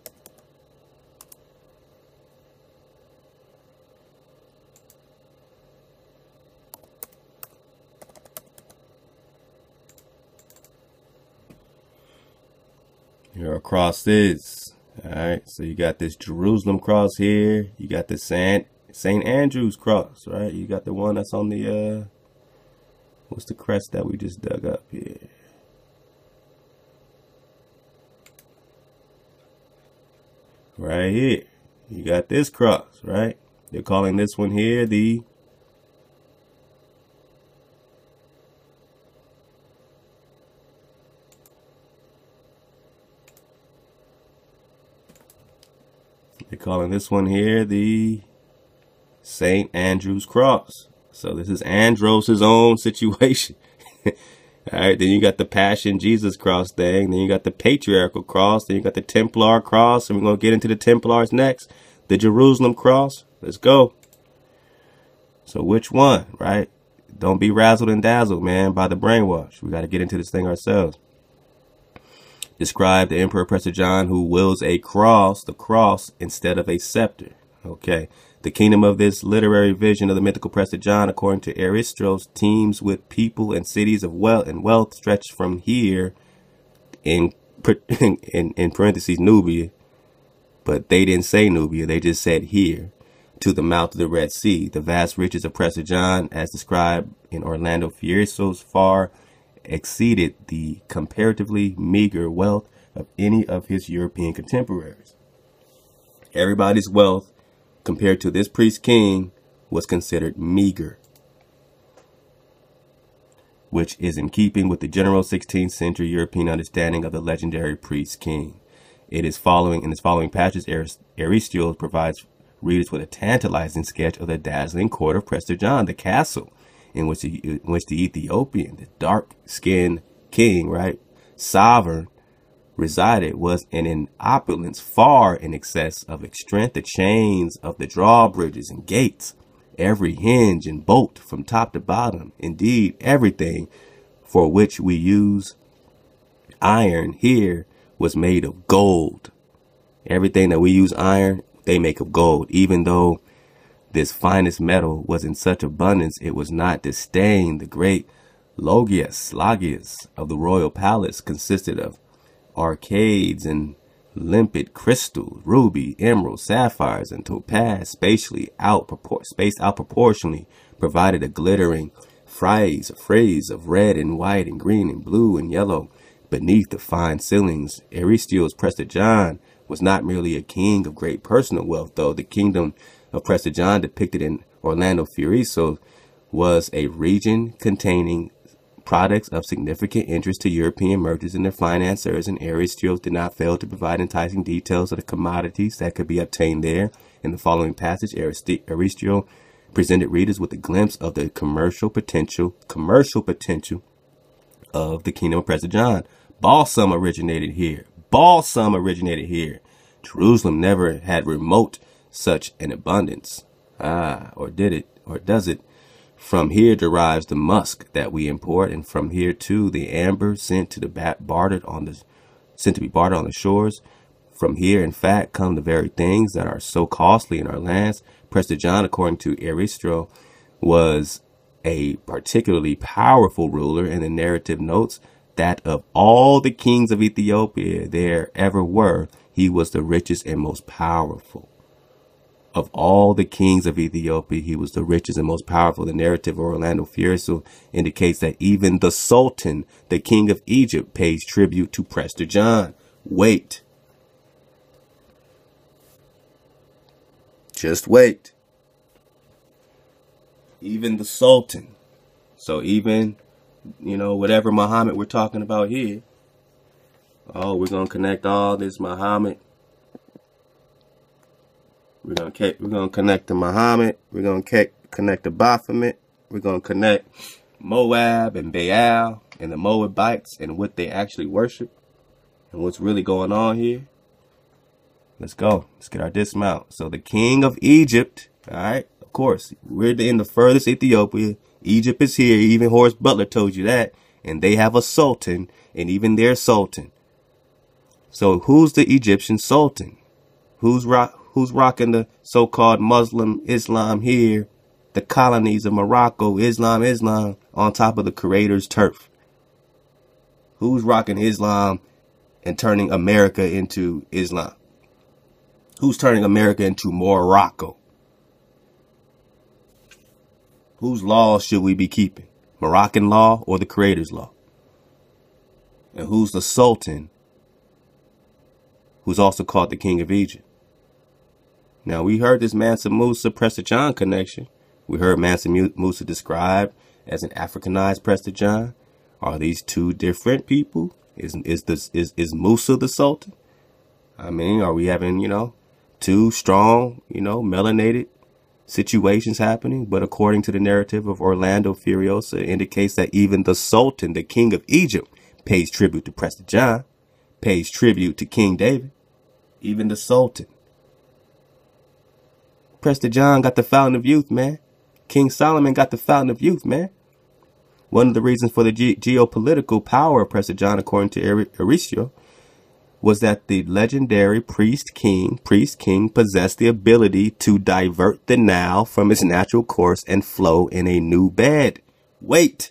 There are crosses. All right, so you got this Jerusalem cross here. You got the Saint Saint Andrew's cross, right? You got the one that's on the uh, what's the crest that we just dug up here? Right here. You got this cross, right? They're calling this one here the They're calling this one here the Saint Andrew's cross. So this is Andros' own situation. All right, then you got the Passion Jesus cross thing. Then you got the Patriarchal cross. Then you got the Templar cross. And we're going to get into the Templars next. The Jerusalem cross. Let's go. So which one, right? Don't be razzled and dazzled, man, by the brainwash. We got to get into this thing ourselves. Describe the Emperor Prester John who wields a cross, the cross, instead of a scepter. Okay. The kingdom of this literary vision of the mythical Prester John, according to Ariosto, teems with people and cities of wealth and wealth stretched from here in, in, in parentheses, Nubia. But they didn't say Nubia. They just said here to the mouth of the Red Sea. The vast riches of Prester John, as described in Orlando Furioso's far exceeded the comparatively meager wealth of any of his European contemporaries. Everybody's wealth compared to this priest king was considered meager, which is in keeping with the general sixteenth century European understanding of the legendary priest king. It is following in its following passage, Ariosto provides readers with a tantalizing sketch of the dazzling court of Prester John, the castle in which the, in which the Ethiopian, the dark-skinned king, right, sovereign, resided, was in an opulence far in excess of its strength. The chains of the drawbridges and gates, every hinge and bolt from top to bottom, indeed everything for which we use iron here was made of gold. Everything that we use iron, they make of gold. Even though this finest metal was in such abundance, it was not disdained. The great logias, logias of the royal palace consisted of arcades and limpid crystal, ruby, emerald, sapphires, and topaz, spatially out spaced out proportionally, provided a glittering frieze, a phrase of red and white and green and blue and yellow beneath the fine ceilings. Ariosto's Prester John was not merely a king of great personal wealth, though. The kingdom of Prester John, depicted in Orlando Furioso, was a region containing products of significant interest to European merchants and their financiers, and Aristotelius did not fail to provide enticing details of the commodities that could be obtained there. In the following passage, Aristotelius presented readers with a glimpse of the commercial potential, commercial potential of the kingdom of Prester John. Balsam originated here. Balsam originated here. Jerusalem never had remote such an abundance. Ah, or did it, or does it? From here derives the musk that we import, and from here too the amber sent to the bat bartered on the sent to be bartered on the shores. From here, in fact, come the very things that are so costly in our lands. Prester John, according to Aristotelius, was a particularly powerful ruler, and the narrative notes that of all the kings of Ethiopia there ever were, he was the richest and most powerful. Of all the kings of Ethiopia, he was the richest and most powerful. The narrative of Orlando Furioso indicates that even the Sultan, the king of Egypt, pays tribute to Prester John. Wait. Just wait. Even the Sultan. So even, you know, whatever Muhammad we're talking about here. Oh, we're going to connect all this Muhammad. We're going to we're going to connect to Muhammad. We're going to connect to Baphomet. We're going to connect Moab and Baal and the Moabites and what they actually worship and what's really going on here. Let's go. Let's get our dismount. So the king of Egypt, all right, of course, we're in the furthest Ethiopia. Egypt is here. Even Horace Butler told you that. And they have a sultan, and even their sultan. So who's the Egyptian sultan? Who's rock? Who's rocking the so-called Muslim Islam here? The colonies of Morocco, Islam, Islam, on top of the creator's turf. Who's rocking Islam and turning America into Islam? Who's turning America into Morocco? Whose laws should we be keeping? Moroccan law or the creator's law? And who's the sultan, who's also called the king of Egypt? Now, we heard this Mansa Musa Prester John connection. We heard Mansa Musa described as an Africanized Prester John. Are these two different people? Is is this is is Musa the Sultan? I mean, are we having, you know, two strong, you know, melanated situations happening? But according to the narrative of Orlando Furioso, it indicates that even the Sultan, the king of Egypt, pays tribute to Prester John, pays tribute to King David. Even the Sultan. Prester John got the fountain of youth, man. King Solomon got the fountain of youth, man. One of the reasons for the ge geopolitical power of Prester John, according to Aristotelius, was that the legendary priest king, priest king possessed the ability to divert the Nile from its natural course and flow in a new bed. Wait.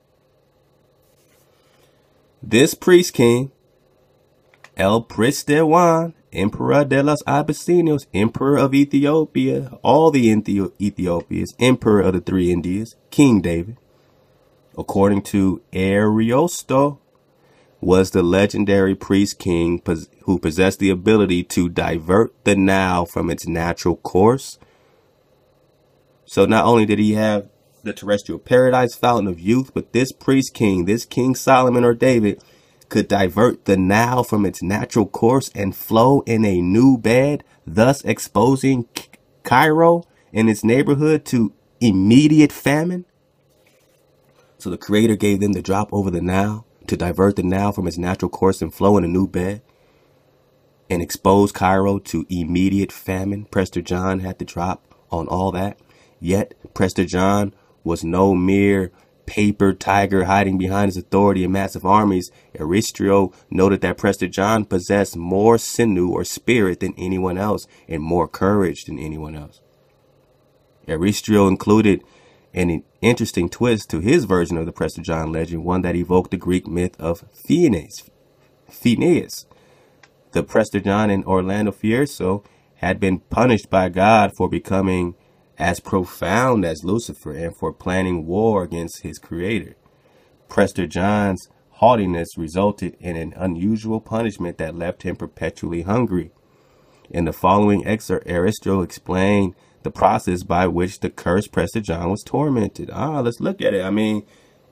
This priest king, El Priste Juan, Emperor de los Abyssinios, Emperor of Ethiopia, all the Ethiopias, Emperor of the three Indias, King David, according to Ariosto, was the legendary priest king who possessed the ability to divert the Nile from its natural course. So not only did he have the terrestrial paradise, fountain of youth, but this priest king, this King Solomon or David, could divert the Nile from its natural course and flow in a new bed, thus exposing Cairo and its neighborhood to immediate famine. So the creator gave them the drop over the Nile to divert the Nile from its natural course and flow in a new bed and expose Cairo to immediate famine. Prester John had the drop on all that. Yet Prester John was no mere paper tiger hiding behind his authority and massive armies. Aristotelius noted that Prester John possessed more sinew or spirit than anyone else and more courage than anyone else. Aristotelius included an interesting twist to his version of the Prester John legend, one that evoked the Greek myth of Phineas. Phineas. The Prester John in Orlando Furioso had been punished by God for becoming as profound as Lucifer and for planning war against his creator. Prester John's haughtiness resulted in an unusual punishment that left him perpetually hungry. In the following excerpt, Aristotelius explained the process by which the cursed Prester John was tormented. Ah, let's look at it. I mean,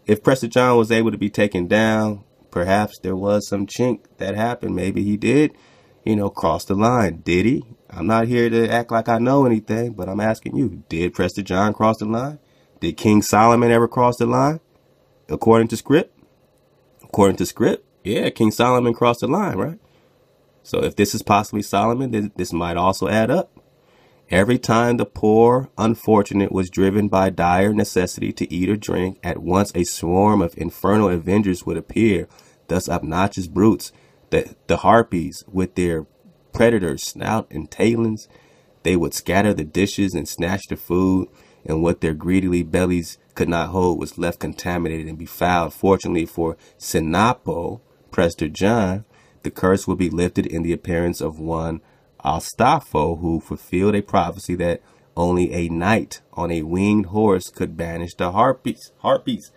if Prester John was able to be taken down, perhaps there was some chink that happened. Maybe he did, you know, cross the line. Did he? I'm not here to act like I know anything, but I'm asking you, did Prester John cross the line? Did King Solomon ever cross the line? According to script? According to script, yeah, King Solomon crossed the line, right? So if this is possibly Solomon, then this might also add up. Every time the poor unfortunate was driven by dire necessity to eat or drink, at once a swarm of infernal avengers would appear, thus obnoxious brutes, the, the harpies with their predators' snout and talons. They would scatter the dishes and snatch the food, and what their greedily bellies could not hold was left contaminated and befouled. Fortunately for Sinapo, Prester John, the curse would be lifted in the appearance of one Astolfo, who fulfilled a prophecy that only a knight on a winged horse could banish the harpies. Harpies.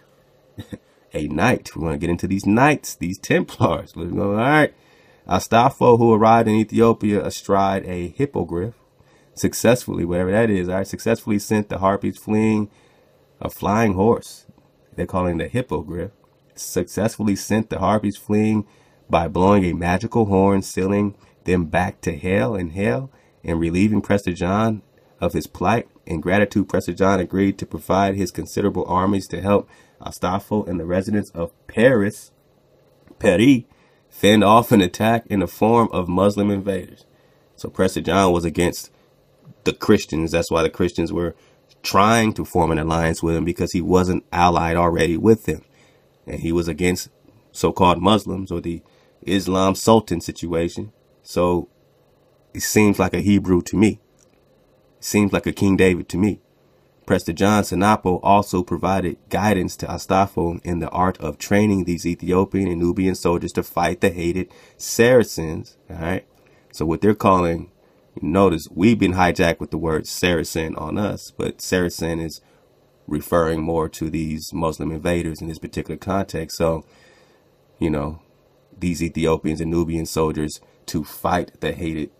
A knight. We want to get into these knights, these Templars. We're going, all right. Astolfo, who arrived in Ethiopia astride a hippogriff, successfully, whatever that is, all right, successfully sent the harpies fleeing a flying horse. They're calling the hippogriff. Successfully sent the harpies fleeing by blowing a magical horn, sealing them back to hell and hell, and relieving Prester John of his plight. In gratitude, Prester John agreed to provide his considerable armies to help Astolfo and the residents of Paris, Paris, fend off an attack in the form of Muslim invaders. So Prester John was against the Christians. That's why the Christians were trying to form an alliance with him, because he wasn't allied already with them. And he was against so-called Muslims, or the Islam Sultan situation. So it seems like a Hebrew to me. It seems like a King David to me. Prester John Sinapo also provided guidance to Astolfo in the art of training these Ethiopian and Nubian soldiers to fight the hated Saracens. All right. So what they're calling, notice we've been hijacked with the word Saracen on us, but Saracen is referring more to these Muslim invaders in this particular context. So, you know, these Ethiopians and Nubian soldiers to fight the hated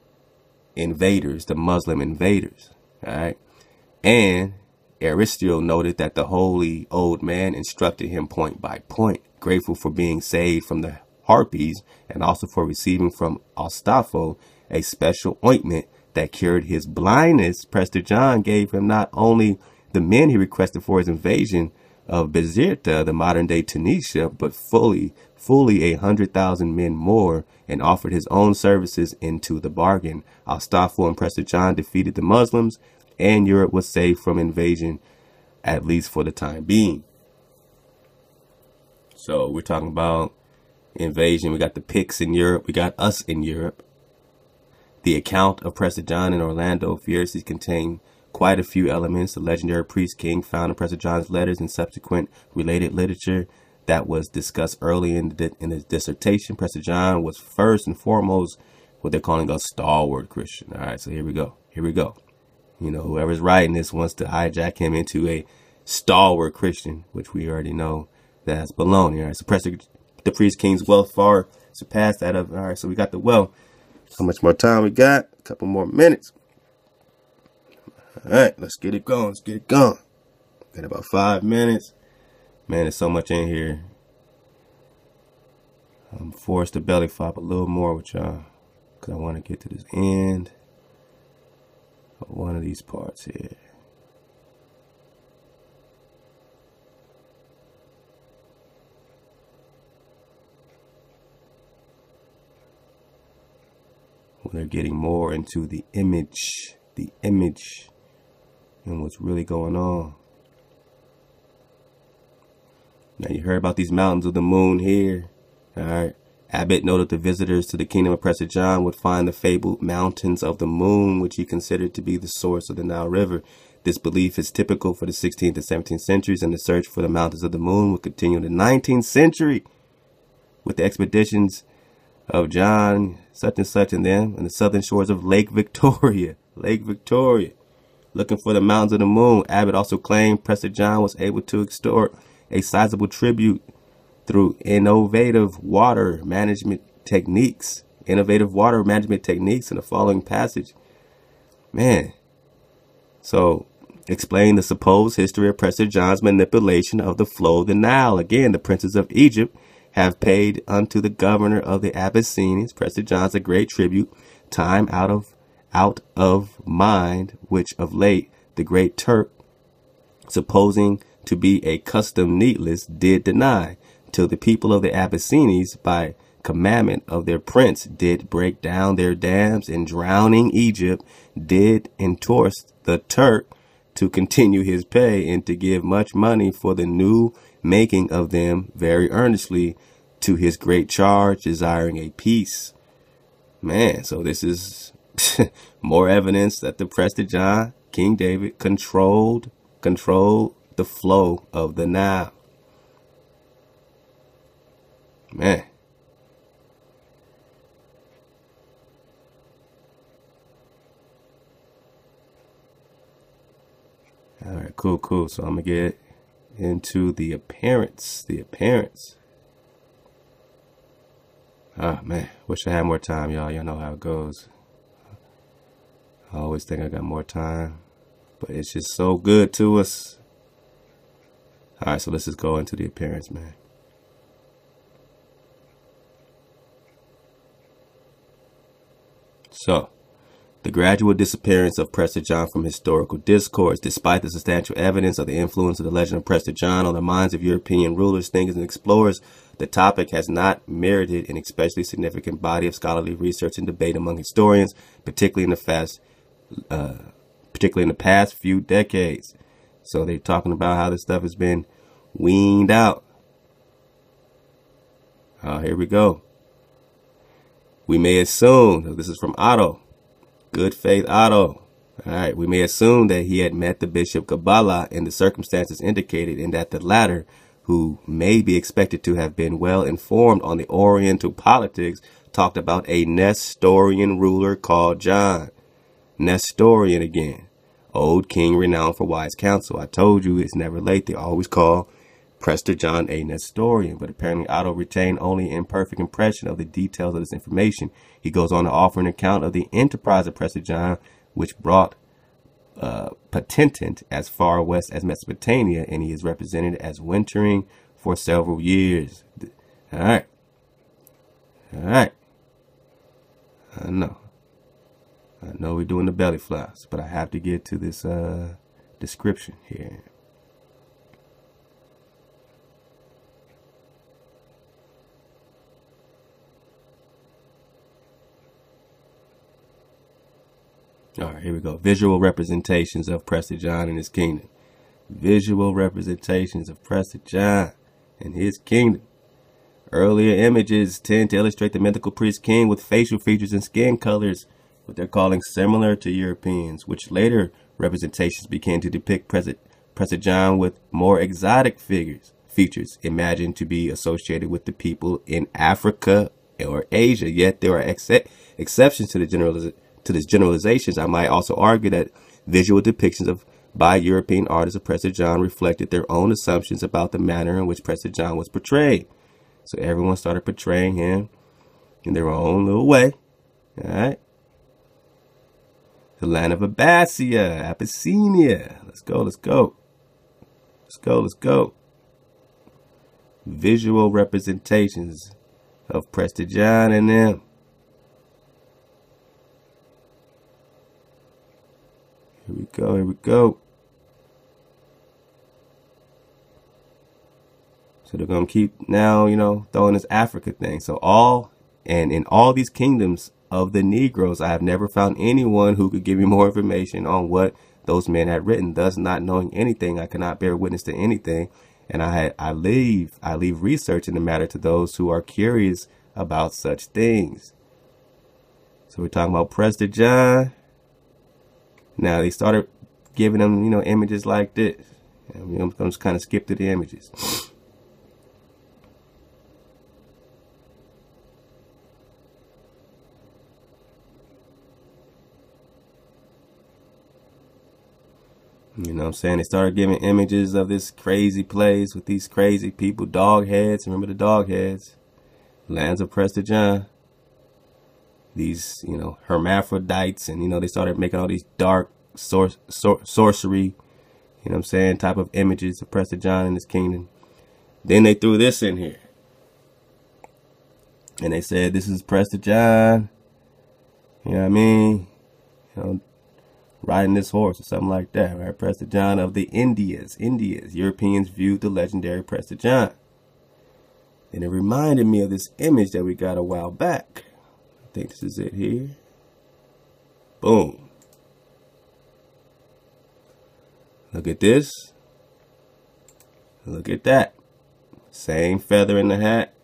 invaders, the Muslim invaders. All right. And Aristeo noted that the holy old man instructed him point by point, grateful for being saved from the harpies and also for receiving from Astolfo a special ointment that cured his blindness. Prester John gave him not only the men he requested for his invasion of Bizerta, the modern day Tunisia, but fully, fully a hundred thousand men more, and offered his own services into the bargain. Astolfo and Prester John defeated the Muslims, and Europe was saved from invasion, at least for the time being. So we're talking about invasion. We got the Picts in Europe. We got us in Europe. The account of Prester John and Orlando Fierces contained quite a few elements. The legendary priest king found in Prester John's letters and subsequent related literature that was discussed early in the, in his dissertation. Prester John was first and foremost what they're calling a stalwart Christian. All right, so here we go. Here we go. You know, whoever's writing this wants to hijack him into a stalwart Christian, which we already know that's baloney. All right, so Prester, the priest king's wealth far surpassed that of. All right, so we got the wealth. How much more time we got? A couple more minutes. All right, let's get it going. Let's get it going. Got about five minutes. Man, there's so much in here. I'm forced to belly flop a little more with y'all because I want to get to this end of one of these parts here. When they're getting more into the image, the image, and what's really going on. Now you heard about these mountains of the moon here. All right. Abbott noted the visitors to the kingdom of Prester John would find the fabled mountains of the moon, which he considered to be the source of the Nile River. This belief is typical for the sixteenth and seventeenth centuries, and the search for the mountains of the moon would continue in the nineteenth century with the expeditions of John such and such and them and the southern shores of Lake Victoria. Lake Victoria. Looking for the mountains of the moon. Abbott also claimed Prester John was able to extort a sizable tribute through innovative water management techniques. Innovative water management techniques in the following passage. Man. So explain the supposed history of Prester John's manipulation of the flow of the Nile. Again, the princes of Egypt have paid unto the governor of the Abyssinians, Prester John's, a great tribute, time out of out of mind, which of late the great Turk, supposing to be a custom needless, did deny, till the people of the Abyssinians, by commandment of their prince, did break down their dams, and drowning Egypt, did enforce the Turk to continue his pay, and to give much money for the new making of them, very earnestly, to his great charge, desiring a peace. Man, so this is more evidence that the Prester John, King David, controlled, controlled the flow of the Nile. Man. All right, cool, cool. So I'm going to get into the appearance, the appearance. Ah, man, wish I had more time, y'all. Y'all know how it goes. I always think I got more time, but it's just so good to us. All right, so let's just go into the appearance, man. So, the gradual disappearance of Prester John from historical discourse. Despite the substantial evidence of the influence of the legend of Prester John on the minds of European rulers, thinkers, and explorers, the topic has not merited an especially significant body of scholarly research and debate among historians, particularly in the fast, uh, particularly in the past few decades. So they're talking about how this stuff has been weaned out. Oh, here we go. We may assume, this is from Otto, Good Faith Otto. All right, we may assume that he had met the Bishop Kabbalah in the circumstances indicated, and that the latter, who may be expected to have been well informed on the Oriental politics, talked about a Nestorian ruler called John. Nestorian again. Old king renowned for wise counsel. I told you it's never late. They always call Prester John a Nestorian, but apparently Otto retained only an imperfect impression of the details of this information. He goes on to offer an account of the enterprise of Prester John, which brought uh, Potentate as far west as Mesopotamia, and he is represented as wintering for several years. All right. All right. I know. I know we're doing the belly flops, but I have to get to this uh, description here. All right, here we go. Visual representations of Prester John and his kingdom. Visual representations of Prester John and his kingdom. Earlier images tend to illustrate the mythical priest king with facial features and skin colors, what they're calling similar to Europeans, which later representations began to depict Prester John with more exotic figures, features imagined to be associated with the people in Africa or Asia. Yet there are ex exceptions to the generalization. To these generalizations. I might also argue that visual depictions of by European artists of Prester John reflected their own assumptions about the manner in which Prester John was portrayed. So everyone started portraying him in their own little way. All right. The land of Abbasia, Abyssinia. Let's go, let's go. Let's go, let's go. Visual representations of Prester John and them. Here we go, here we go. So they're going to keep now, you know, throwing this Africa thing. So all, and in all these kingdoms of the Negroes, I have never found anyone who could give me more information on what those men had written. Thus, not knowing anything, I cannot bear witness to anything. And I had, I leave, I leave research in the matter to those who are curious about such things. So we're talking about Prester John. Now they started giving them, you know, images like this. I mean, I'm going to kind of skip to the images. You know what I'm saying? They started giving images of this crazy place with these crazy people, dog heads. Remember the dog heads? Lands of Prester John. These, you know, hermaphrodites, and, you know, they started making all these dark sor sor sorcery You know what I'm saying? Type of images of Prester John and his kingdom. Then they threw this in here. And they said, this is Prester John. You know what I mean? You know, riding this horse or something like that, right? Prester John of the Indias. Indias. Europeans viewed the legendary Prester John. And it reminded me of this image that we got a while back. I think this is it here. Boom. Look at this. Look at that. Same feather in the hat.